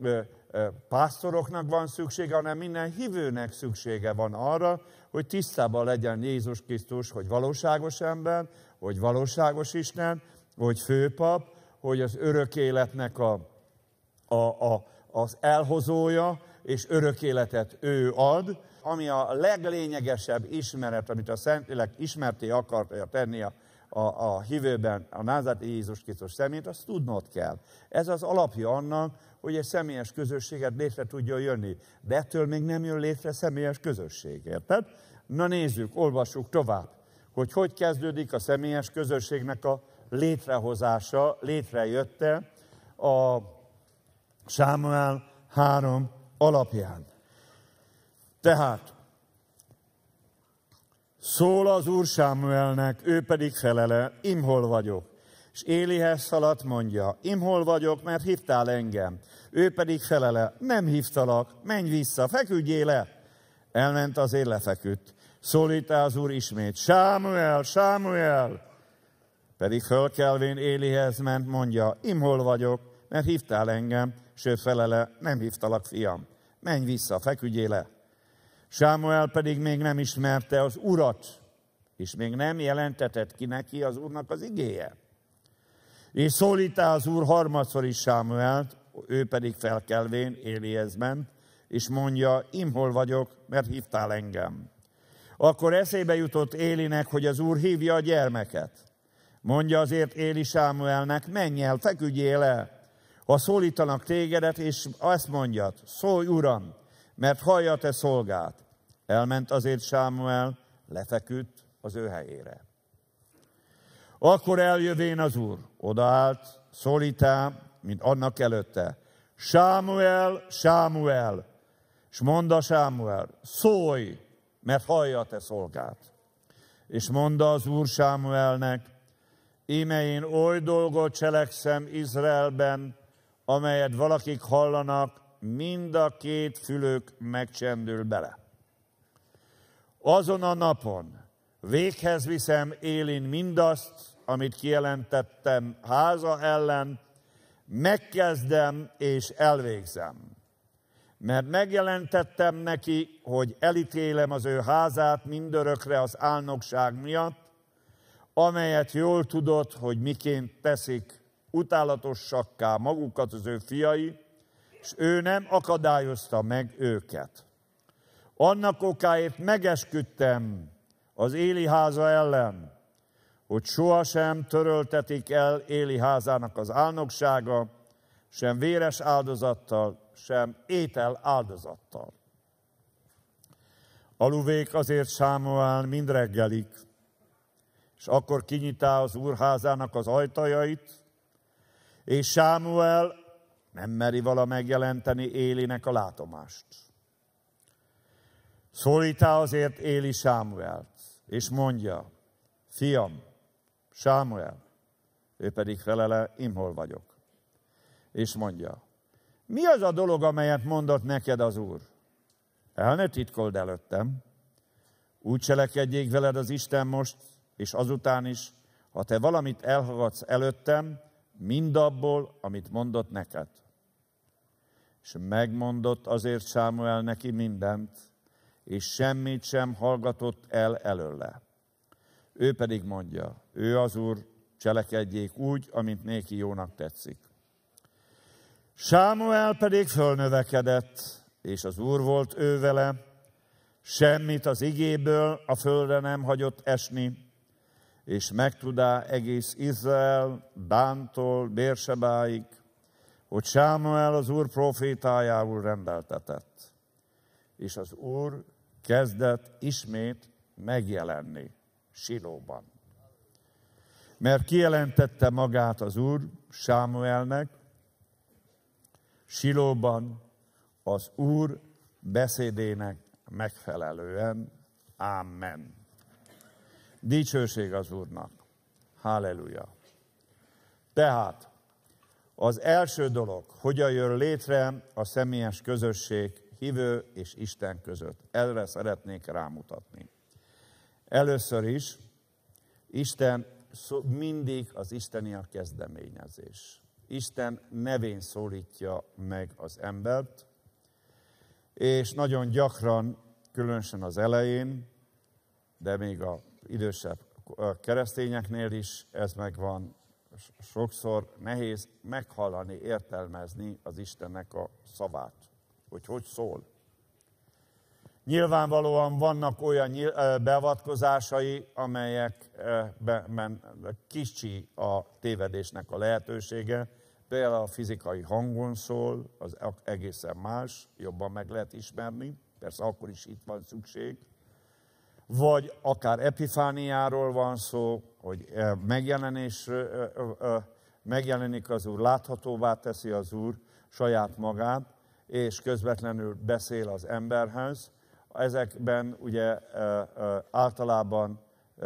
pásztoroknak van szüksége, hanem minden hívőnek szüksége van arra, hogy tisztában legyen Jézus Krisztus, hogy valóságos ember, hogy valóságos Isten, hogy főpap, hogy az örök életnek a, a, a, az elhozója, és örök életet ő ad, ami a leglényegesebb ismeret, amit a Szentlélek ismerté akarja tenni a, a, a hívőben, a názáreti Jézus Krisztus szemét, azt tudnod kell. Ez az alapja annak, hogy egy személyes közösséget létre tudjon jönni. De ettől még nem jön létre személyes közösség, érted? Na nézzük, olvassuk tovább, hogy hogy kezdődik a személyes közösségnek a létrehozása, létrejötte a Sámuel három alapján. Tehát szól az Úr Sámuelnek, ő pedig felele, imhol vagyok. És Élihez szaladt, mondja, imhol vagyok, mert hívtál engem. Ő pedig felele, nem hívtalak, menj vissza, feküdjél le. Elment, azért lefeküdt. Szólítá az Úr ismét, Sámuel, Sámuel. Pedig fölkelvén Élihez ment, mondja, imhol vagyok, mert hívtál engem. És ő felele, nem hívtalak, fiam, menj vissza, feküdjél le. Sámuel pedig még nem ismerte az Urat, és még nem jelentetett ki neki az Úrnak az igéje. És szólítá az Úr harmadszor is Sámuelt, ő pedig felkelvén Élihez ment, és mondja, imhol vagyok, mert hívtál engem. Akkor eszébe jutott Élinek, hogy az Úr hívja a gyermeket. Mondja azért Éli Sámuelnek, menj el, feküdjél le. Ha szólítanak tégedet, és azt mondjad, szólj Uram, mert hallja te szolgát. Elment azért Sámuel, lefeküdt az ő helyére. Akkor eljövén az Úr, odaállt, szólítá, mint annak előtte. Sámuel, Sámuel, és mondta Sámuel, szólj, mert hallja te szolgát. És mondta az Úr Sámuelnek, íme én oly dolgot cselekszem Izraelben, amelyet valakik hallanak, mind a két fülük megcsendül bele. Azon a napon véghez viszem Élin mindazt, amit kijelentettem háza ellen, megkezdem és elvégzem. Mert megjelentettem neki, hogy elítélem az ő házát mindörökre az álnokság miatt, amelyet jól tudod, hogy miként teszik utálatosakká magukat az ő fiai, és ő nem akadályozta meg őket. Annak okáért megesküdtem az Éli háza ellen, hogy sohasem töröltetik el Éli házának az álnoksága, sem véres áldozattal, sem étel áldozattal. Aluvék azért Sámuel mind reggelig, és akkor kinyitá az Úr házának az ajtajait, és Sámuel nem meri vala megjelenteni Élinek a látomást. Szólítá azért Éli Sámuelt, és mondja, fiam, Sámuel, ő pedig felele, én hol vagyok. És mondja, mi az a dolog, amelyet mondott neked az Úr? El ne titkold előttem, úgy cselekedjék veled az Isten most, és azután is, ha te valamit elhallgatsz előttem, mindabból, amit mondott neked. És megmondott azért Sámuel neki mindent, és semmit sem hallgatott el előle. Ő pedig mondja, ő az Úr, cselekedjék úgy, amint néki jónak tetszik. Sámuel pedig fölnövekedett, és az Úr volt ő vele, semmit az igéből a földre nem hagyott esni, és megtudá egész Izrael, Dántól Bérsebáig, hogy Sámuel az Úr profétájául rendeltetett. És az Úr kezdett ismét megjelenni Silóban. Mert kijelentette magát az Úr Sámuelnek, Silóban az Úr beszédének megfelelően. Amen. Dicsőség az Úrnak. Halleluja. Tehát az első dolog, hogyan jön létre a személyes közösség hívő és Isten között. Erre szeretnék rámutatni. Először is, Isten mindig az isteni a kezdeményezés. Isten nevén szólítja meg az embert, és nagyon gyakran, különösen az elején, de még az idősebb keresztényeknél is ez megvan, sokszor nehéz meghallani, értelmezni az Istennek a szavát, hogy hogy szól. Nyilvánvalóan vannak olyan beavatkozásai, amelyekben kicsi a tévedésnek a lehetősége. Például a fizikai hangon szól, az egészen más, jobban meg lehet ismerni, persze akkor is itt van szükség. Vagy akár epifániáról van szó, hogy megjelenés, megjelenik az Úr, láthatóvá teszi az Úr saját magát, és közvetlenül beszél az emberhez. Ezekben ugye általában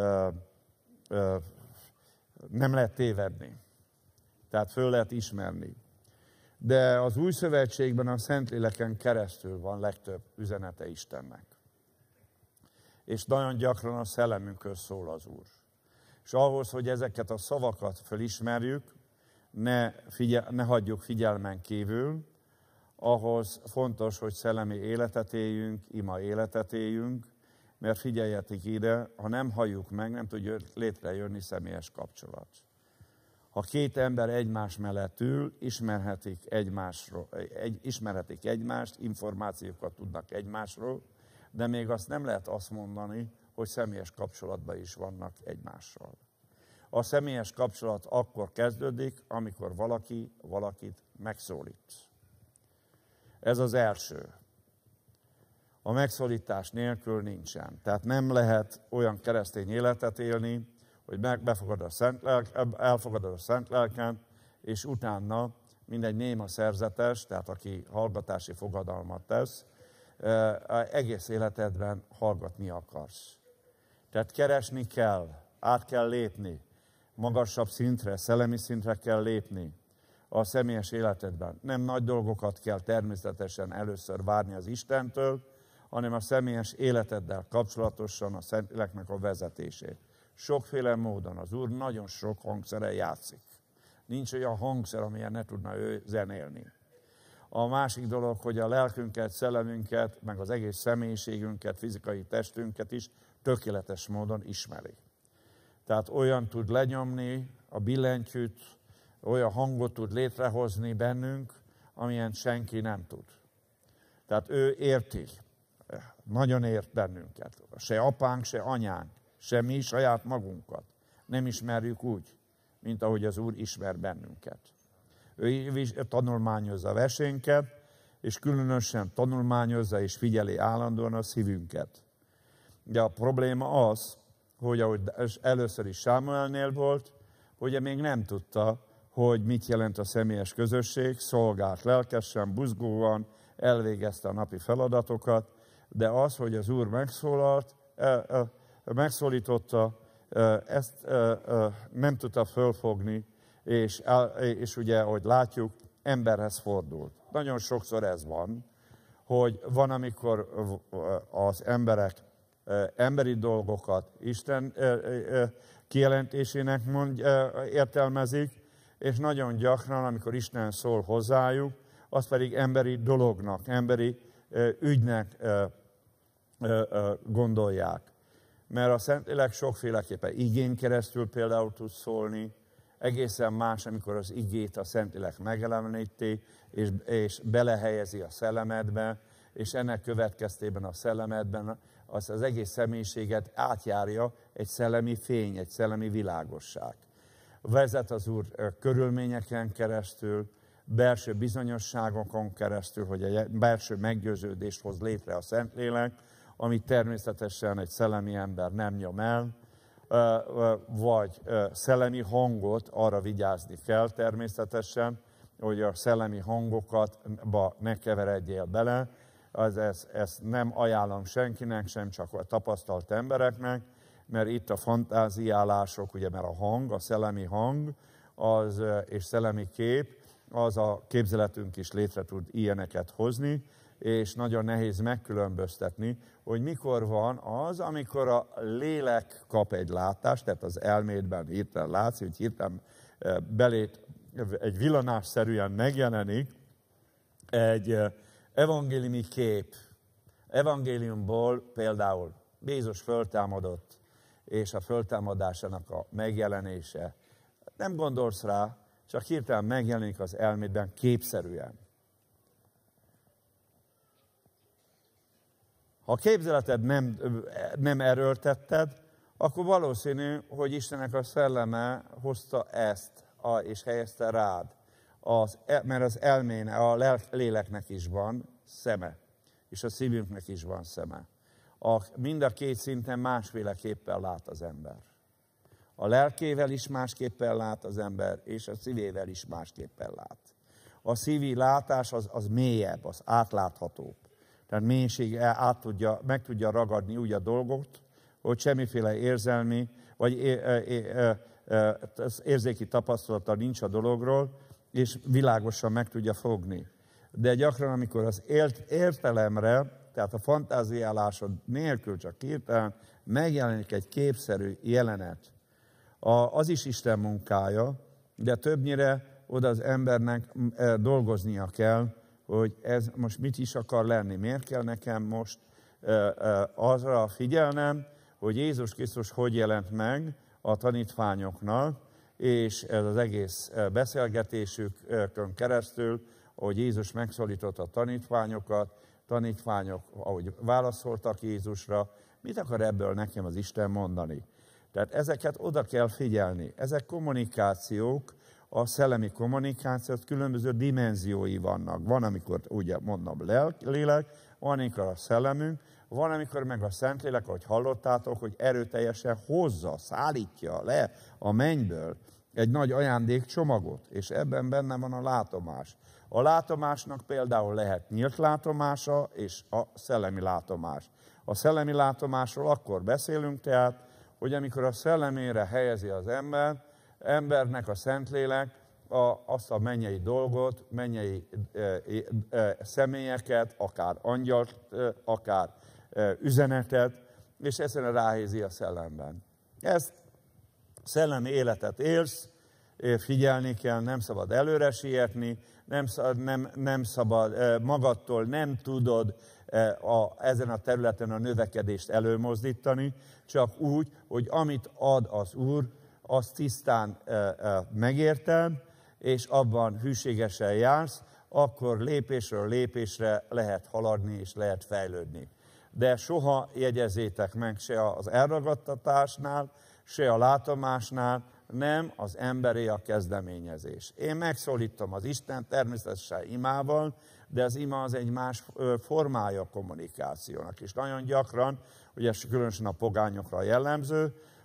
nem lehet tévedni. Tehát föl lehet ismerni. De az Új Szövetségben a Szentléleken keresztül van legtöbb üzenete Istennek. És nagyon gyakran a szellemünkhöz szól az Úr. És ahhoz, hogy ezeket a szavakat felismerjük, ne, figyel, ne hagyjuk figyelmen kívül, ahhoz fontos, hogy szellemi életet éljünk, ima életet éljünk, mert figyeljetek ide, ha nem halljuk meg, nem tud létrejönni személyes kapcsolat. Ha két ember egymás mellett ül, ismerhetik, egymásról, egy, ismerhetik egymást, információkat tudnak egymásról, de még azt nem lehet azt mondani, hogy személyes kapcsolatban is vannak egymással. A személyes kapcsolat akkor kezdődik, amikor valaki valakit megszólít. Ez az első. A megszólítás nélkül nincsen. Tehát nem lehet olyan keresztény életet élni, hogy befogadod a Szent Lelk, elfogadod a Szent Lelken, és utána mindegy néma szerzetes, tehát aki hallgatási fogadalmat tesz, egész életedben hallgatni akarsz. Tehát keresni kell, át kell lépni, magasabb szintre, szellemi szintre kell lépni a személyes életedben. Nem nagy dolgokat kell természetesen először várni az Istentől, hanem a személyes életeddel kapcsolatosan a Szentléleknek a vezetését. Sokféle módon az Úr nagyon sok hangszeren játszik. Nincs olyan hangszer, amilyen ne tudna ő zenélni. A másik dolog, hogy a lelkünket, szellemünket, meg az egész személyiségünket, fizikai testünket is tökéletes módon ismeri. Tehát olyan tud lenyomni a billentyűt, olyan hangot tud létrehozni bennünk, amilyen senki nem tud. Tehát ő érti, nagyon ért bennünket. Se apánk, se anyánk, se mi saját magunkat nem ismerjük úgy, mint ahogy az Úr ismer bennünket. Ő tanulmányozza a versénket, és különösen tanulmányozza és figyeli állandóan a szívünket. De a probléma az, hogy ahogy először is Sámuelnél volt, hogy még nem tudta, hogy mit jelent a személyes közösség, szolgált lelkesen, buzgóan, elvégezte a napi feladatokat, de az, hogy az Úr megszólalt, megszólította, ezt nem tudta fölfogni, és, és ugye, ahogy látjuk, emberhez fordult. Nagyon sokszor ez van, hogy van, amikor az emberek emberi dolgokat Isten kijelentésének mond, értelmezik, és nagyon gyakran, amikor Isten szól hozzájuk, azt pedig emberi dolognak, emberi ügynek gondolják. Mert a Szentlélek sokféleképpen igén keresztül például tud szólni, egészen más, amikor az igét a Szentlélek megeleveníti, és, és belehelyezi a szellemedbe, és ennek következtében a szellemedben az, az egész személyiséget átjárja egy szellemi fény, egy szellemi világosság. Vezet az Úr körülményeken keresztül, belső bizonyosságokon keresztül, hogy egy belső meggyőződést hoz létre a Szentlélek, amit természetesen egy szellemi ember nem nyom el, vagy szellemi hangot, arra vigyázni kell természetesen, hogy a szellemi hangokatba ne keveredjél bele. Az, ezt, ezt nem ajánlom senkinek, sem csak a tapasztalt embereknek, mert itt a fantáziálások, ugye, mert a hang, a szellemi hang az, és szellemi kép, az a képzeletünk is létre tud ilyeneket hozni, és nagyon nehéz megkülönböztetni, hogy mikor van az, amikor a lélek kap egy látást, tehát az elmédben hirtelen látsz, hogy hirtelen belét egy villanásszerűen megjelenik egy evangéliumi kép. Evangéliumból például Jézus föltámadott, és a föltámadásának a megjelenése. Nem gondolsz rá, csak hirtelen megjelenik az elmédben képszerűen. Ha a képzeleted nem, nem erőltetted, akkor valószínű, hogy Istennek a szelleme hozta ezt, és helyezte rád. Az, mert az elmén, a léleknek is van szeme, és a szívünknek is van szeme. A, mind a két szinten másféleképpen lát az ember. A lelkével is másképpen lát az ember, és a szívével is másképpen lát. A szívi látás az, az mélyebb, az átláthatóbb. Tehát mélység át tudja, meg tudja ragadni úgy a dolgot, hogy semmiféle érzelmi, vagy érzéki tapasztalata nincs a dologról, és világosan meg tudja fogni. De gyakran, amikor az értelemre, tehát a fantáziálásod nélkül csak hirtelen megjelenik egy képszerű jelenet, az is Isten munkája, de többnyire oda az embernek dolgoznia kell, hogy ez most mit is akar lenni. Miért kell nekem most arra figyelnem, hogy Jézus Krisztus hogy jelent meg a tanítványoknak, és ez az egész beszélgetésükön keresztül, hogy Jézus megszólította a tanítványokat, tanítványok, ahogy válaszoltak Jézusra, mit akar ebből nekem az Isten mondani? Tehát ezeket oda kell figyelni. Ezek kommunikációk, a szellemi kommunikációt különböző dimenziói vannak. Van, amikor ugye mondom lélek, van, amikor a szellemünk, van, amikor meg a Szentlélek, ahogy hallottátok, hogy erőteljesen hozza, szállítja le a mennyből egy nagy ajándékcsomagot, és ebben benne van a látomás. A látomásnak például lehet nyílt látomása és a szellemi látomás. A szellemi látomásról akkor beszélünk tehát, hogy amikor a szellemére helyezi az ember, embernek a Szentlélek a, azt a mennyei dolgot, mennyei e, e, személyeket, akár angyalt, e, akár e, üzenetet, és ezen ráhézi a szellemben. Ezt szellemi életet élsz, figyelni kell, nem szabad előre sietni, nem, nem, nem szabad, magadtól nem tudod a, ezen a területen a növekedést előmozdítani, csak úgy, hogy amit ad az Úr, azt tisztán megérted, és abban hűségesen jársz, akkor lépésről lépésre lehet haladni és lehet fejlődni. De soha jegyezzétek meg se az elragadtatásnál, se a látomásnál, nem az emberé a kezdeményezés. Én megszólítom az Isten természetesen imával, de az ima az egy más formája a kommunikációnak. És nagyon gyakran, ugye különösen a pogányokra jellemző,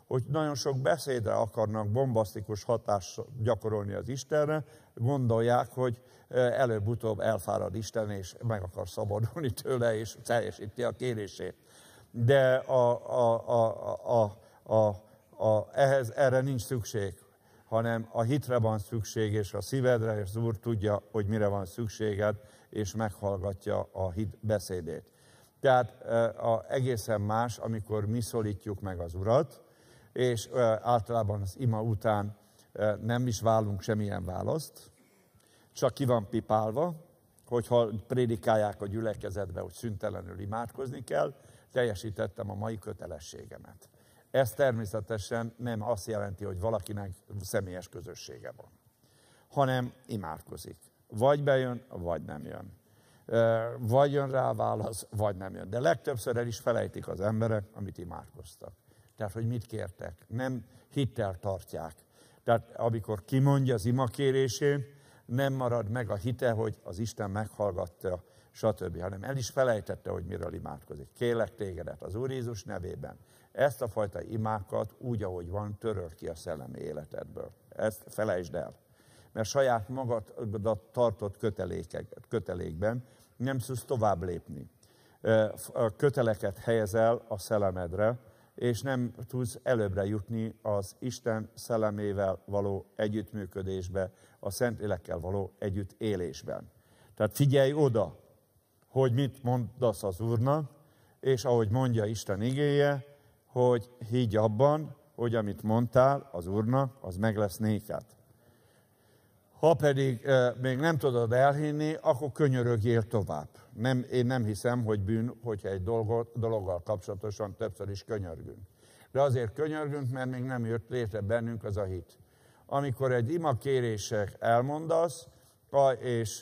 hogy nagyon sok beszédre akarnak bombasztikus hatást gyakorolni az Istenre, gondolják, hogy előbb-utóbb elfárad Isten, és meg akar szabadulni tőle, és teljesíti a kérését. De a, a, a, a, a, a, ehhez, erre nincs szükség, hanem a hitre van szükség, és a szívedre, és az Úr tudja, hogy mire van szükséged, és meghallgatja a hit beszédét. Tehát a, egészen más, amikor mi szólítjuk meg az Urat, és általában az ima után nem is válunk semmilyen választ, csak ki van pipálva, hogyha prédikálják a gyülekezetbe, hogy szüntelenül imádkozni kell, teljesítettem a mai kötelességemet. Ez természetesen nem azt jelenti, hogy valakinek személyes közössége van, hanem imádkozik. Vagy bejön, vagy nem jön. Vagy jön rá válasz, vagy nem jön. De legtöbbször el is felejtik az emberek, amit imádkoztak. Tehát, hogy mit kértek. Nem hittel tartják. Tehát, amikor kimondja az imakérését, nem marad meg a hite, hogy az Isten meghallgatta, stb. Hanem el is felejtette, hogy miről imádkozik. Kérlek tégedet az Úr Jézus nevében. Ezt a fajta imákat úgy, ahogy van, töröld ki a szellemi életedből. Ezt felejtsd el. Mert saját magadat tartott kötelékben nem tudsz tovább lépni. Köteleket helyezel a szellemedre, és nem tudsz előbbre jutni az Isten szellemével való együttműködésbe, a Szentlélekkel való együttélésben. Tehát figyelj oda, hogy mit mondasz az Úrnak, és ahogy mondja Isten igéje, hogy higgy abban, hogy amit mondtál az Úrnak, az meg lesz néked. Ha pedig e, még nem tudod elhinni, akkor könyörögjél tovább. Nem, én nem hiszem, hogy bűn, hogyha egy dolgot, dologgal kapcsolatosan többször is könyörgünk. De azért könyörgünk, mert még nem jött létre bennünk az a hit. Amikor egy imakérések elmondasz, és,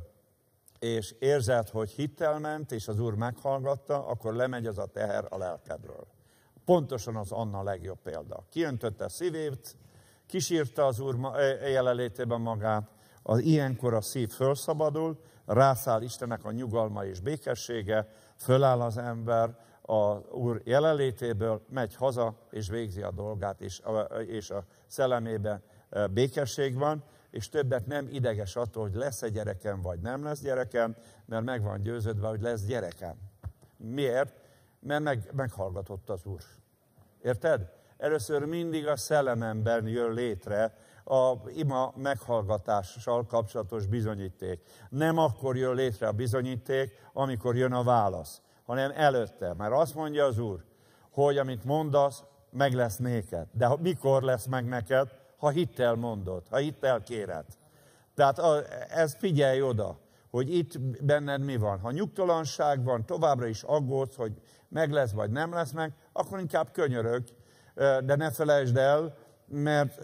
és érzed, hogy hittel ment, és az Úr meghallgatta, akkor lemegy az a teher a lelkedről. Pontosan az Anna a legjobb példa. Kiöntötte szívét, kisírta az Úr jelenlétében magát, az ilyenkor a szív fölszabadul, rászáll Istennek a nyugalma és békessége, föláll az ember az Úr jelenlétéből, megy haza, és végzi a dolgát, és a, és a szellemében békesség van, és többet nem ideges attól, hogy lesz-e gyerekem, vagy nem lesz gyerekem, mert meg van győződve, hogy lesz gyerekem. Miért? Mert meg, meghallgatott az Úr. Érted? Először mindig a szellememben jön létre a ima meghallgatással kapcsolatos bizonyíték. Nem akkor jön létre a bizonyíték, amikor jön a válasz, hanem előtte. Mert azt mondja az Úr, hogy amit mondasz, meg lesz néked. De mikor lesz meg neked? Ha hittel mondod, ha hittel kéred. Tehát ez figyelj oda, hogy itt benned mi van. Ha nyugtalanság van, továbbra is aggódsz, hogy meg lesz vagy nem lesz meg, akkor inkább könyörög, de ne felejtsd el, mert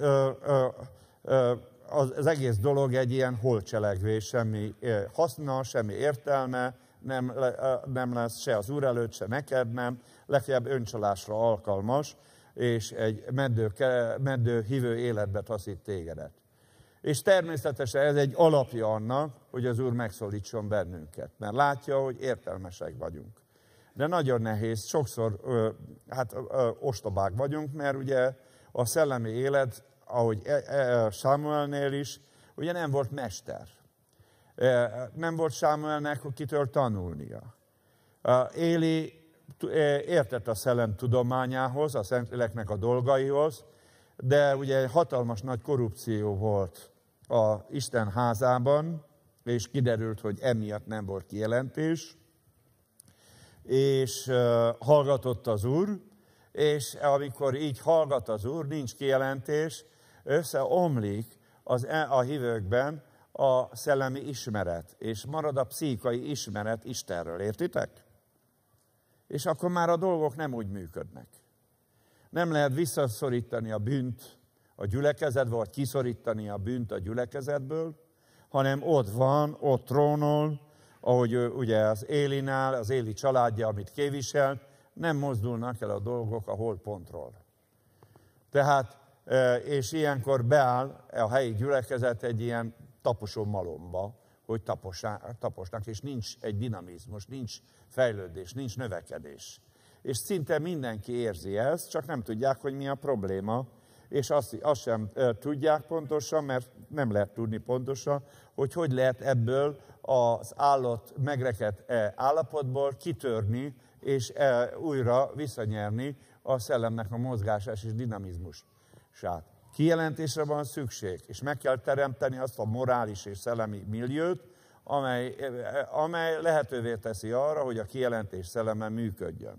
az egész dolog egy ilyen holtcselekvés, semmi haszna, semmi értelme, nem, nem lesz se az Úr előtt, se neked nem, legfeljebb öncsalásra alkalmas, és egy meddő, meddő hívő életbe taszít tégedet. És természetesen ez egy alapja annak, hogy az Úr megszólítson bennünket, mert látja, hogy értelmesek vagyunk. De nagyon nehéz, sokszor hát ostobák vagyunk, mert ugye a szellemi élet, ahogy Sámuelnél is, ugye nem volt mester. Nem volt Sámuelnek, kitől tanulnia. Éli értett a szellem tudományához, a Szentléleknek a dolgaihoz, de ugye hatalmas nagy korrupció volt a Isten házában, és kiderült, hogy emiatt nem volt kijelentés, és hallgatott az Úr, és amikor így hallgat az Úr, nincs kijelentés, összeomlik az, a hívőkben a szellemi ismeret, és marad a pszichai ismeret Istenről, értitek? És akkor már a dolgok nem úgy működnek. Nem lehet visszaszorítani a bűnt a gyülekezetbe, vagy kiszorítani a bűnt a gyülekezetből, hanem ott van, ott trónol, ahogy ugye az Élinál, az Éli családja, amit képviselt, nem mozdulnak el a dolgok a holtpontról. Tehát, és ilyenkor beáll a helyi gyülekezet egy ilyen taposó malomba, hogy taposnak, és nincs egy dinamizmus, nincs fejlődés, nincs növekedés. És szinte mindenki érzi ezt, csak nem tudják, hogy mi a probléma, és azt, azt sem tudják pontosan, mert nem lehet tudni pontosan, hogy hogy lehet ebből az állott, megrekedt állapotból kitörni, és újra visszanyerni a szellemnek a mozgását és dinamizmusát. Kijelentésre van szükség, és meg kell teremteni azt a morális és szellemi milliót, amely, amely lehetővé teszi arra, hogy a kijelentés szelleme működjön.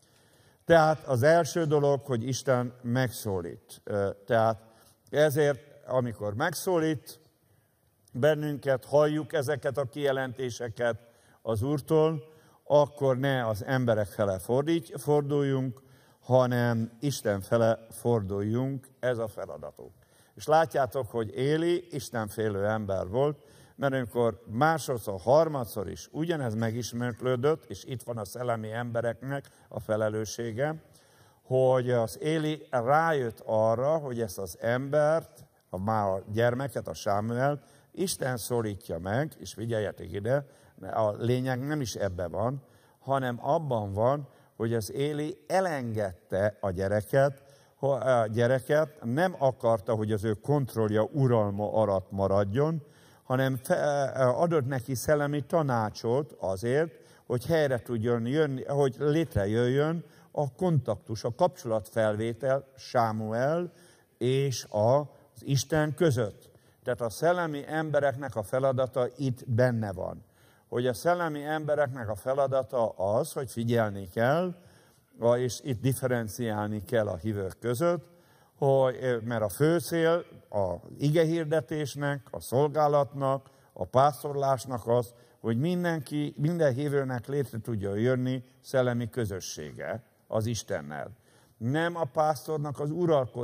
Tehát az első dolog, hogy Isten megszólít. Tehát ezért, amikor megszólít bennünket, halljuk ezeket a kijelentéseket az Úrtól, akkor ne az emberek fele forduljunk, hanem Isten fele forduljunk, ez a feladatunk. És látjátok, hogy Éli istenfélő ember volt, mert amikor másodszor, harmadszor is ugyanez megismétlődött, és itt van a szellemi embereknek a felelőssége, hogy az Éli rájött arra, hogy ezt az embert, a, már a gyermeket, a Sámuelt, Isten szólítja meg, és figyeljetek ide, a lényeg nem is ebben van, hanem abban van, hogy az Éli elengedte a gyereket, a gyereket nem akarta, hogy az ő kontrollja, uralma alatt maradjon, hanem adott neki szellemi tanácsot azért, hogy helyre tudjon jönni, hogy létrejöjjön a kontaktus, a kapcsolatfelvétel Sámuel és az Isten között. Tehát a szellemi embereknek a feladata itt benne van. Hogy a szellemi embereknek a feladata az, hogy figyelni kell, és itt differenciálni kell a hívők között, hogy, mert a fő cél az igehirdetésnek, a szolgálatnak, a pásztorlásnak az, hogy mindenki, minden hívőnek létre tudja jönni szellemi közössége az Istennel. Nem a pásztornak az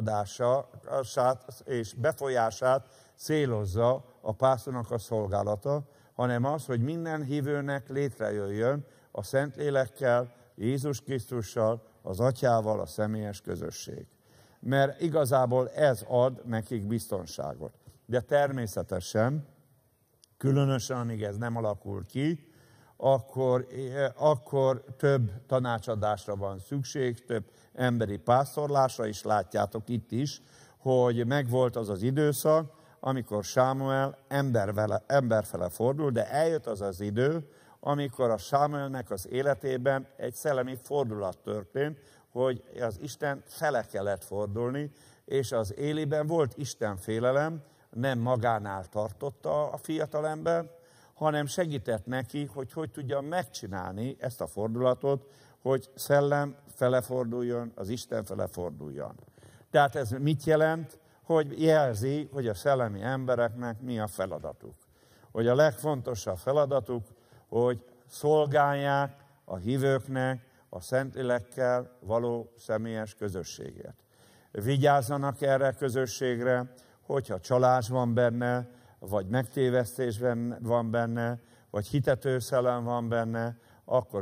uralkodását és befolyását célozza a pásztornak a szolgálata, hanem az, hogy minden hívőnek létrejöjjön a Szentlélekkel, Jézus Krisztussal, az Atyával a személyes közösség. Mert igazából ez ad nekik biztonságot. De természetesen, különösen amíg ez nem alakul ki, akkor, akkor több tanácsadásra van szükség, több emberi pásztorlásra, és látjátok itt is, hogy megvolt az az időszak, amikor Sámuel emberfele, emberfele fordul, de eljött az az idő, amikor a Sámuelnek az életében egy szellemi fordulat történt, hogy az Isten fele kellett fordulni, és az Éliben volt Isten félelem, nem magánál tartotta a fiatalember, hanem segített neki, hogy hogy tudja megcsinálni ezt a fordulatot, hogy szellem fele forduljon, az Isten fele forduljon. Tehát ez mit jelent? Hogy jelzi, hogy a szellemi embereknek mi a feladatuk. Hogy a legfontosabb feladatuk, hogy szolgálják a hívőknek a Szentlélekkel való személyes közösséget. Vigyázzanak erre a közösségre, hogyha csalás van benne, vagy megtévesztés van benne, vagy hitető szellem van benne, akkor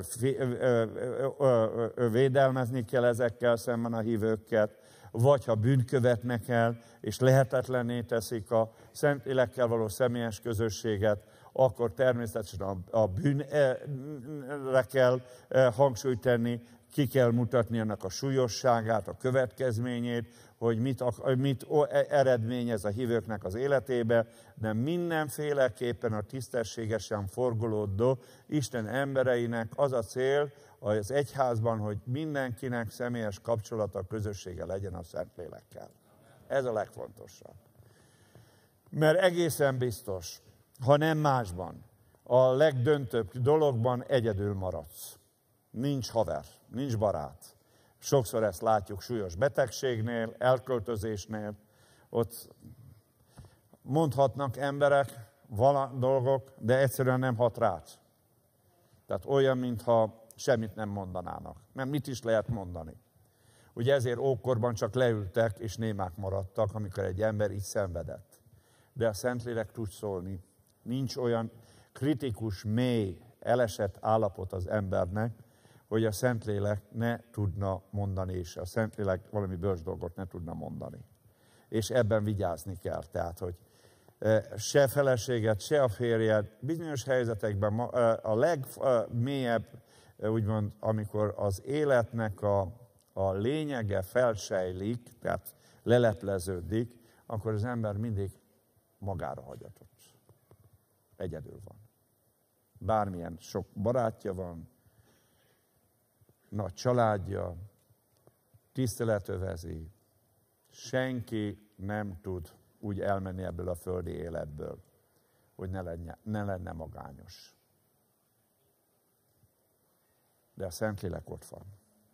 védelmezni kell ezekkel szemben a hívőket, vagy ha bűnt követnek el, és lehetetlenné teszik a Szentlélekkel való személyes közösséget, akkor természetesen a, a bűnre kell hangsúlyt tenni, ki kell mutatni annak a súlyosságát, a következményét, hogy mit, mit eredményez a hívőknek az életébe, de mindenféleképpen a tisztességesen forgolódó Isten embereinek az a cél az egyházban, hogy mindenkinek személyes kapcsolata, közössége legyen a Szentlélekkel. Ez a legfontosabb. Mert egészen biztos, ha nem másban, a legdöntőbb dologban egyedül maradsz. Nincs haver, nincs barát. Sokszor ezt látjuk súlyos betegségnél, elköltözésnél. Ott mondhatnak emberek vala dolgok, de egyszerűen nem hat rád. Tehát olyan, mintha semmit nem mondanának. Mert mit is lehet mondani? Ugye ezért ókorban csak leültek és némák maradtak, amikor egy ember így szenvedett. De a Szentlélek tud szólni. Nincs olyan kritikus, mély, elesett állapot az embernek, hogy a Szentlélek ne tudna mondani, és a Szentlélek valami bölcs dolgot ne tudna mondani. És ebben vigyázni kell. Tehát, hogy se feleséget, se a férjed bizonyos helyzetekben a legmélyebb úgymond, amikor az életnek a, a lényege felsejlik, tehát lelepleződik, akkor az ember mindig magára hagyatott. Egyedül van. Bármilyen sok barátja van, nagy családja, tisztelet övezi, senki nem tud úgy elmenni ebből a földi életből, hogy ne lenne, ne lenne magányos. De a Szentlélek ott van.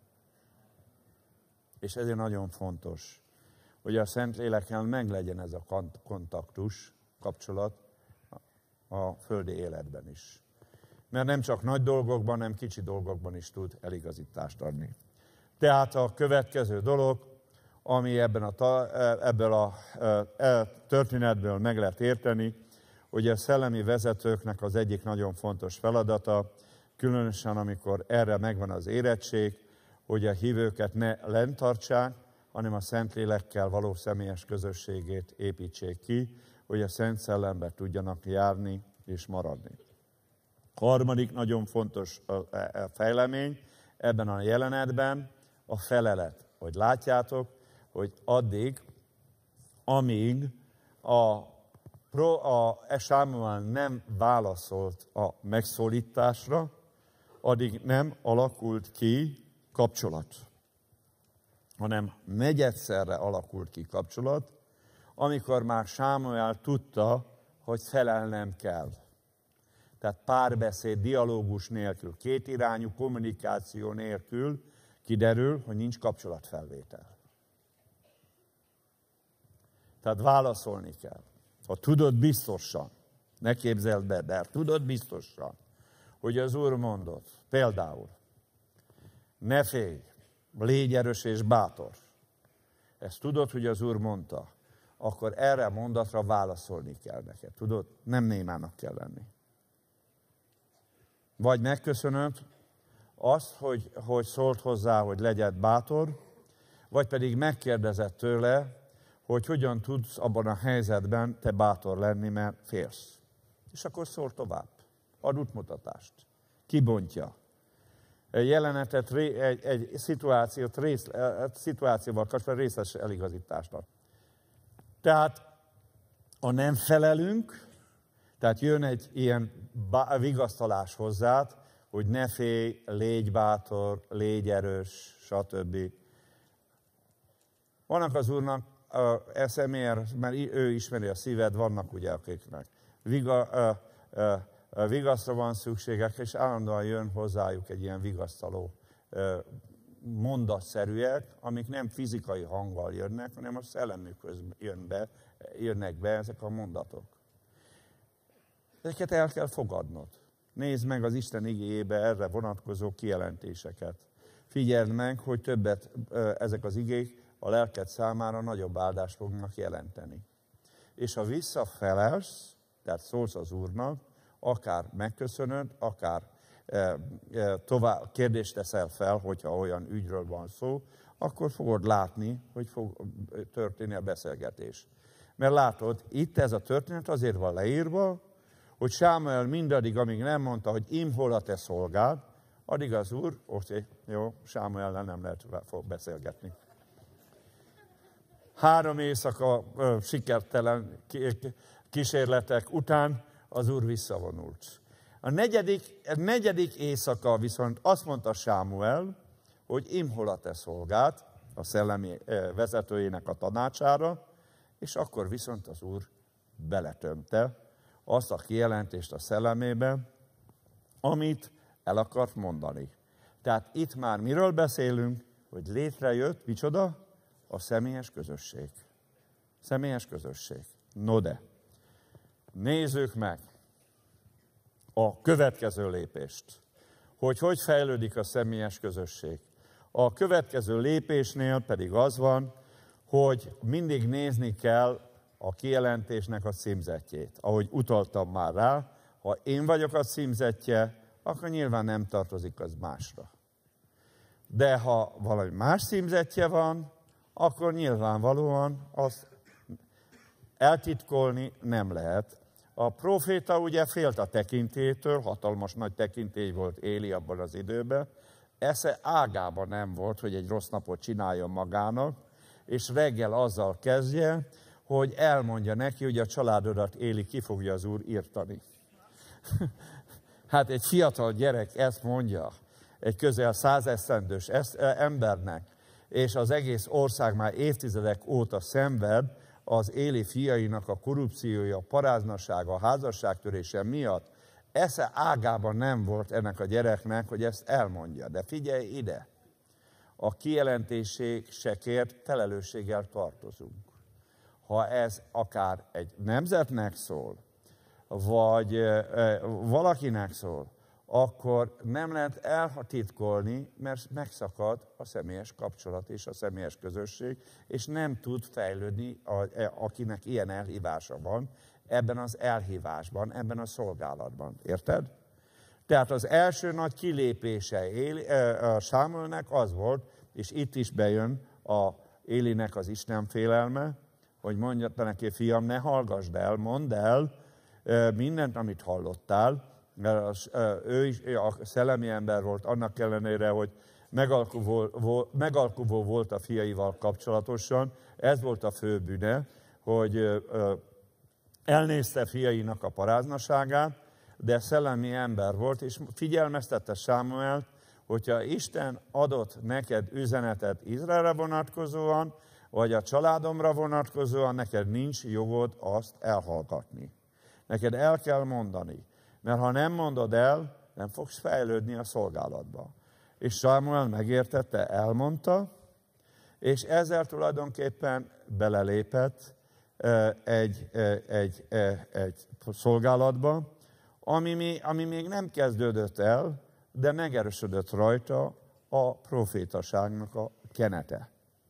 És ezért nagyon fontos, hogy a Szentlélekkel meglegyen ez a kontaktus, kapcsolat a földi életben is. Mert nem csak nagy dolgokban, hanem kicsi dolgokban is tud eligazítást adni. Tehát a következő dolog, ami ebben a, ebből a történetből meg lehet érteni, hogy a szellemi vezetőknek az egyik nagyon fontos feladata, különösen amikor erre megvan az érettség, hogy a hívőket ne lent tartsák, hanem a Szentlélekkel való személyes közösségét építsék ki, hogy a Szent Szellembe tudjanak járni és maradni. Harmadik nagyon fontos fejlemény ebben a jelenetben a felelet. Hogy látjátok, hogy addig, amíg a, a Sámuel nem válaszolt a megszólításra, addig nem alakult ki kapcsolat, hanem negyedszerre alakult ki kapcsolat, amikor már Sámuel tudta, hogy felelnem kell. Tehát párbeszéd, dialógus nélkül, kétirányú kommunikáció nélkül kiderül, hogy nincs kapcsolatfelvétel. Tehát válaszolni kell. Ha tudod biztosan, ne képzeld be, de tudod biztosan, hogy az Úr mondott, például, ne félj, légy erős és bátor. Ezt tudod, hogy az Úr mondta, akkor erre a mondatra válaszolni kell neked. Tudod, nem némának kell lenni. Vagy megköszönöd azt, hogy, hogy szólt hozzá, hogy legyed bátor, vagy pedig megkérdezed tőle, hogy hogyan tudsz abban a helyzetben te bátor lenni, mert félsz. És akkor szól tovább. Ad útmutatást. Kibontja. Egy jelenetet, egy, egy szituációt, rész, egy szituációval kapcsolatban részletes eligazítást ad. Tehát, ha nem felelünk, tehát jön egy ilyen vigasztalás hozzád, hogy ne félj, légy bátor, légy erős, stb. Vannak az Úrnak e személyért, mert ő ismeri a szíved, vannak ugye akiknek. Viga, ö, ö, vigasztra van szükségek, és állandóan jön hozzájuk egy ilyen vigasztaló ö, mondatszerűek, amik nem fizikai hanggal jönnek, hanem a szellemükhöz jön be, jönnek be ezek a mondatok. Ezeket el kell fogadnod. Nézd meg az Isten igéjébe erre vonatkozó kijelentéseket. Figyeld meg, hogy többet ezek az igék a lelked számára nagyobb áldást fognak jelenteni. És ha visszafelelsz, tehát szólsz az Úrnak, akár megköszönöd, akár e, e, tovább kérdést teszel fel, hogyha olyan ügyről van szó, akkor fogod látni, hogy fog történni a beszélgetés. Mert látod, itt ez a történet azért van leírva, hogy Sámuel mindaddig, amíg nem mondta, hogy im hol a te szolgád, addig az Úr, oké, jó, Sámuellel nem lehet fog beszélgetni. Három éjszaka ö, sikertelen kísérletek után az Úr visszavonult. A negyedik, a negyedik éjszaka viszont azt mondta Sámuel, hogy im hol a te szolgád, a szellemi vezetőjének a tanácsára, és akkor viszont az Úr beletömte azt a kijelentést a szellemébe, amit el akart mondani. Tehát itt már miről beszélünk, hogy létrejött, micsoda? A személyes közösség. Személyes közösség. No de, nézzük meg a következő lépést, hogy hogy fejlődik a személyes közösség. A következő lépésnél pedig az van, hogy mindig nézni kell a kijelentésnek a címzetjét. Ahogy utaltam már rá, ha én vagyok a címzetje, akkor nyilván nem tartozik az másra. De ha valami más címzetje van, akkor nyilvánvalóan azt eltitkolni nem lehet. a próféta ugye félt a tekintélytől, hatalmas nagy tekintély volt Éli abban az időben, esze ágában nem volt, hogy egy rossz napot csináljon magának, és reggel azzal kezdje, hogy elmondja neki, hogy a családodat Éli ki fogja az Úr írtani. Hát egy fiatal gyerek ezt mondja, egy közel százesztendős embernek, és az egész ország már évtizedek óta szenved az Éli fiainak a korrupciója, a paráznasága, a házasságtörése miatt. Esze ágában nem volt ennek a gyereknek, hogy ezt elmondja. De figyelj ide, a kijelentésekért felelősséggel tartozunk. Ha ez akár egy nemzetnek szól, vagy valakinek szól, akkor nem lehet elhatitkolni, mert megszakad a személyes kapcsolat és a személyes közösség, és nem tud fejlődni, akinek ilyen elhívása van, ebben az elhívásban, ebben a szolgálatban. Érted? Tehát az első nagy kilépése Éli, a Sámuelnek az volt, és itt is bejön a Élinek az Isten félelme, hogy mondja neki, fiam, ne hallgassd el, mondd el mindent, amit hallottál, mert ő is a szellemi ember volt, annak ellenére, hogy megalkuvó, megalkuvó volt a fiaival kapcsolatosan. Ez volt a fő bűne, hogy elnézte fiainak a paráznaságát, de szellemi ember volt, és figyelmeztette Sámuelt, hogyha Isten adott neked üzenetet Izraelre vonatkozóan, vagy a családomra vonatkozóan, neked nincs jogod azt elhallgatni. Neked el kell mondani. Mert ha nem mondod el, nem fogsz fejlődni a szolgálatba. És Sámuel megértette, elmondta, és ezzel tulajdonképpen belelépett egy, egy, egy, egy szolgálatba, ami, ami még nem kezdődött el, de megerősödött rajta a profétaságnak a kenete.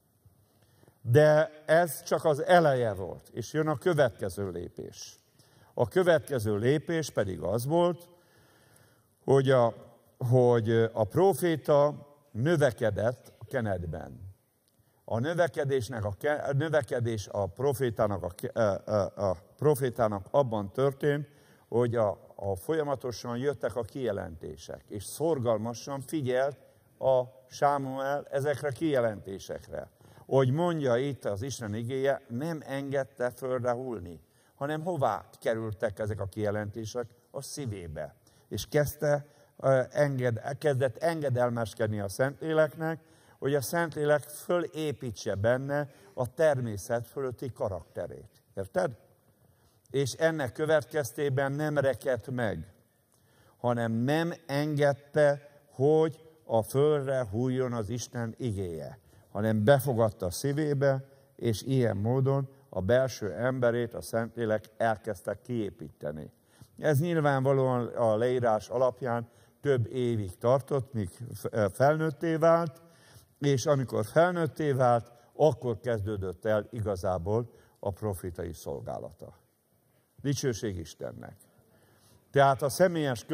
De ez csak az eleje volt, és jön a következő lépés. A következő lépés pedig az volt, hogy a, hogy a próféta növekedett a kenetben. A növekedésnek a, a növekedés a profétának, a, a, a profétának abban történt, hogy a, a folyamatosan jöttek a kijelentések, és szorgalmasan figyelt a Sámuel ezekre a kijelentésekre. Hogy mondja itt az Isten igéje, nem engedte földre hullni, hanem hová kerültek ezek a kijelentések? A szívébe. És kezdte, enged, kezdett engedelmeskedni a Szentléleknek, hogy a Szentlélek fölépítse benne a természet fölötti karakterét. Érted? És ennek következtében nem rekedt meg, hanem nem engedte, hogy a földre hulljon az Isten igéje, hanem befogadta a szívébe, és ilyen módon a belső emberét a Szentlélek elkezdte kiépíteni. Ez nyilvánvalóan a leírás alapján több évig tartott, míg felnőtté vált, és amikor felnőtté vált, akkor kezdődött el igazából a profétai szolgálata. Dicsőség Istennek. Tehát a személyes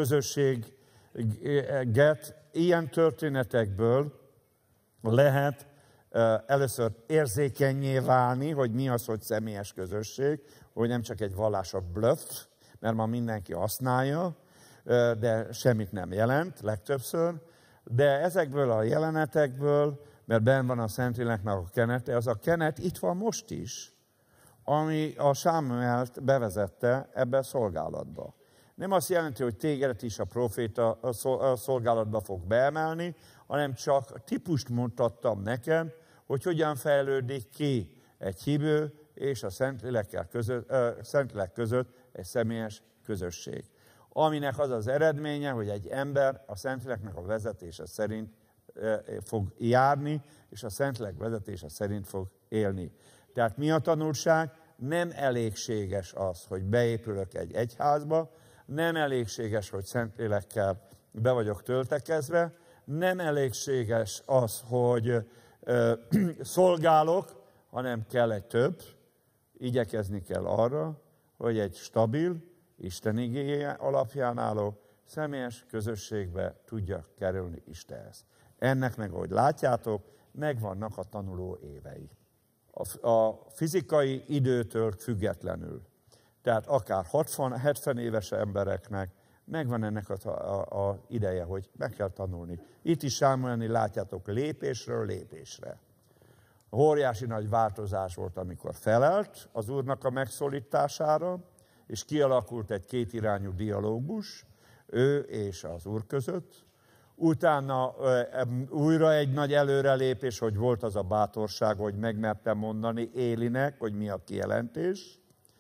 közösséget ilyen történetekből lehet először érzékennyé válni, hogy mi az, hogy személyes közösség, hogy nem csak egy vallás a bluff, mert ma mindenki használja, de semmit nem jelent legtöbbször. De ezekből a jelenetekből, mert benn van a Szentléleknek a kenete, az a kenet itt van most is, ami a Sámuelt bevezette ebbe a szolgálatba. Nem azt jelenti, hogy téged is a proféta szolgálatba fog beemelni, hanem csak típust mutattam nekem, hogy hogyan fejlődik ki egy hívő és a Szentlélek között, Szentlélek között egy személyes közösség. Aminek az az eredménye, hogy egy ember a Szentléleknek a vezetése szerint fog járni, és a Szentlélek vezetése szerint fog élni. Tehát mi a tanulság? Nem elégséges az, hogy beépülök egy egyházba, nem elégséges, hogy Szentlélekkel be vagyok töltekezve, nem elégséges az, hogy ö, szolgálok, hanem kell egy több, igyekezni kell arra, hogy egy stabil, Isten igéje alapján álló személyes közösségbe tudja kerülni Istenhez. Ennek meg, ahogy látjátok, megvannak a tanuló évei. A, a fizikai időtől függetlenül. Tehát akár hatvan, hetven éves embereknek megvan ennek az a, a ideje, hogy meg kell tanulni. Itt is Sámuelnél látjátok lépésről lépésre. Óriási nagy változás volt, amikor felelt az Úrnak a megszólítására, és kialakult egy kétirányú dialógus, ő és az Úr között. Utána újra egy nagy előrelépés, hogy volt az a bátorság, hogy megmerte mondani Élinek, hogy mi a kijelentés.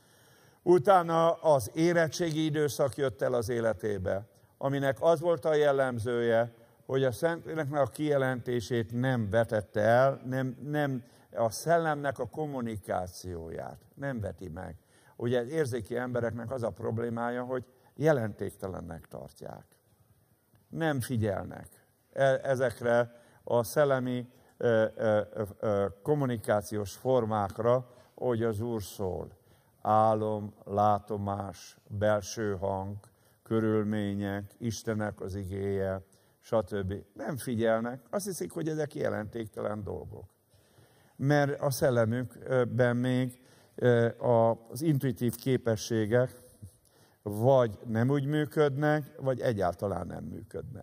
Utána az érettségi időszak jött el az életébe, aminek az volt a jellemzője, hogy a Szentléleknek a kijelentését nem vetette el, nem, nem a szellemnek a kommunikációját nem veti meg. Ugye érzéki embereknek az a problémája, hogy jelentéktelennek tartják. Nem figyelnek ezekre a szellemi kommunikációs formákra, hogy az Úr szól. Álom, látomás, belső hang, körülmények, Istennek az igéje, stb. Nem figyelnek, azt hiszik, hogy ezek jelentéktelen dolgok. Mert a szellemükben még az intuitív képességek vagy nem úgy működnek, vagy egyáltalán nem működnek.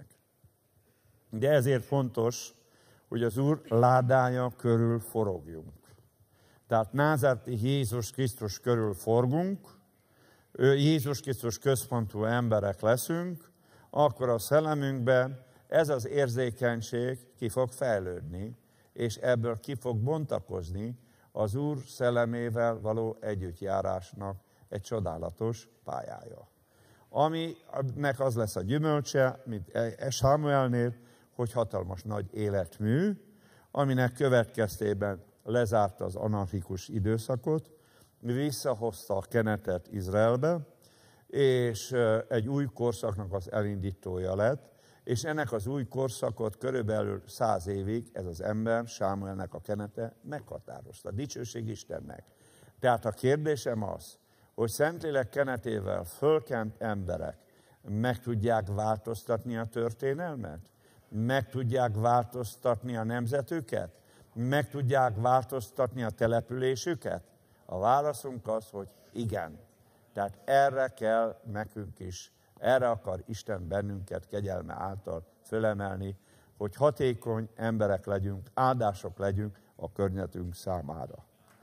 De ezért fontos, hogy az Úr ládája körül forogjunk. Tehát názáreti Jézus Krisztus körül forgunk, Jézus Krisztus központú emberek leszünk, akkor a szellemünkben ez az érzékenység ki fog fejlődni, és ebből ki fog bontakozni az Úr szellemével való együttjárásnak egy csodálatos pályája. Aminek az lesz a gyümölcse, mint Sámuelnél, hogy hatalmas nagy életmű, aminek következtében lezárta az anarchikus időszakot, visszahozta a kenetet Izraelbe, és egy új korszaknak az elindítója lett, és ennek az új korszakot körülbelül száz évig ez az ember, Sámuelnek a kenete meghatározta. Dicsőség Istennek. Tehát a kérdésem az, hogy Szentlélek kenetével fölkent emberek meg tudják változtatni a történelmet? Meg tudják változtatni a nemzetüket? Meg tudják változtatni a településüket? A válaszunk az, hogy igen. Tehát erre kell nekünk is, erre akar Isten bennünket kegyelme által fölemelni, hogy hatékony emberek legyünk, áldások legyünk a környezetünk számára.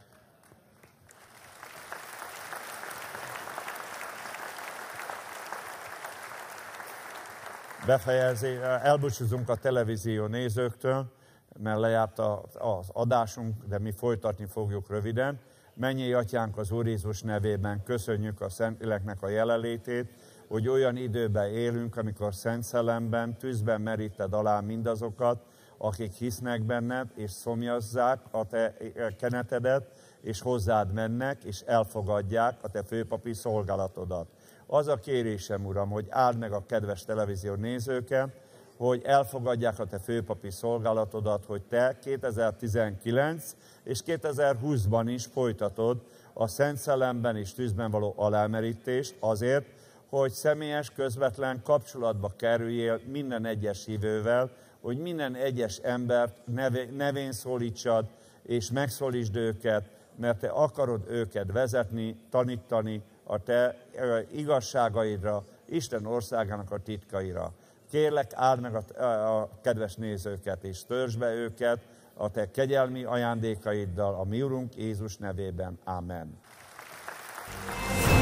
Befejezi, elbúcsúzunk a televízió nézőktől, mert lejárt az adásunk, de mi folytatni fogjuk röviden. Mennyei Atyánk, az Úr Jézus nevében köszönjük a Szentléleknek a jelenlétét, hogy olyan időben élünk, amikor Szent Szellemben, tűzben meríted alá mindazokat, akik hisznek benned, és szomjazzák a te kenetedet, és hozzád mennek, és elfogadják a te főpapi szolgálatodat. Az a kérésem, Uram, hogy áld meg a kedves televízió nézőket, hogy elfogadják a te főpapi szolgálatodat, hogy te kétezer-tizenkilenc és kétezer-húszban is folytatod a Szent Szellemben és tűzben való alámerítést azért, hogy személyes, közvetlen kapcsolatba kerüljél minden egyes hívővel, hogy minden egyes embert nevén szólítsad, és megszólítsd őket, mert te akarod őket vezetni, tanítani a te igazságaidra, Isten országának a titkaira. Kérlek, áld meg a, a kedves nézőket, és törtsd be őket a te kegyelmi ajándékaiddal, a mi Urunk Jézus nevében. Amen.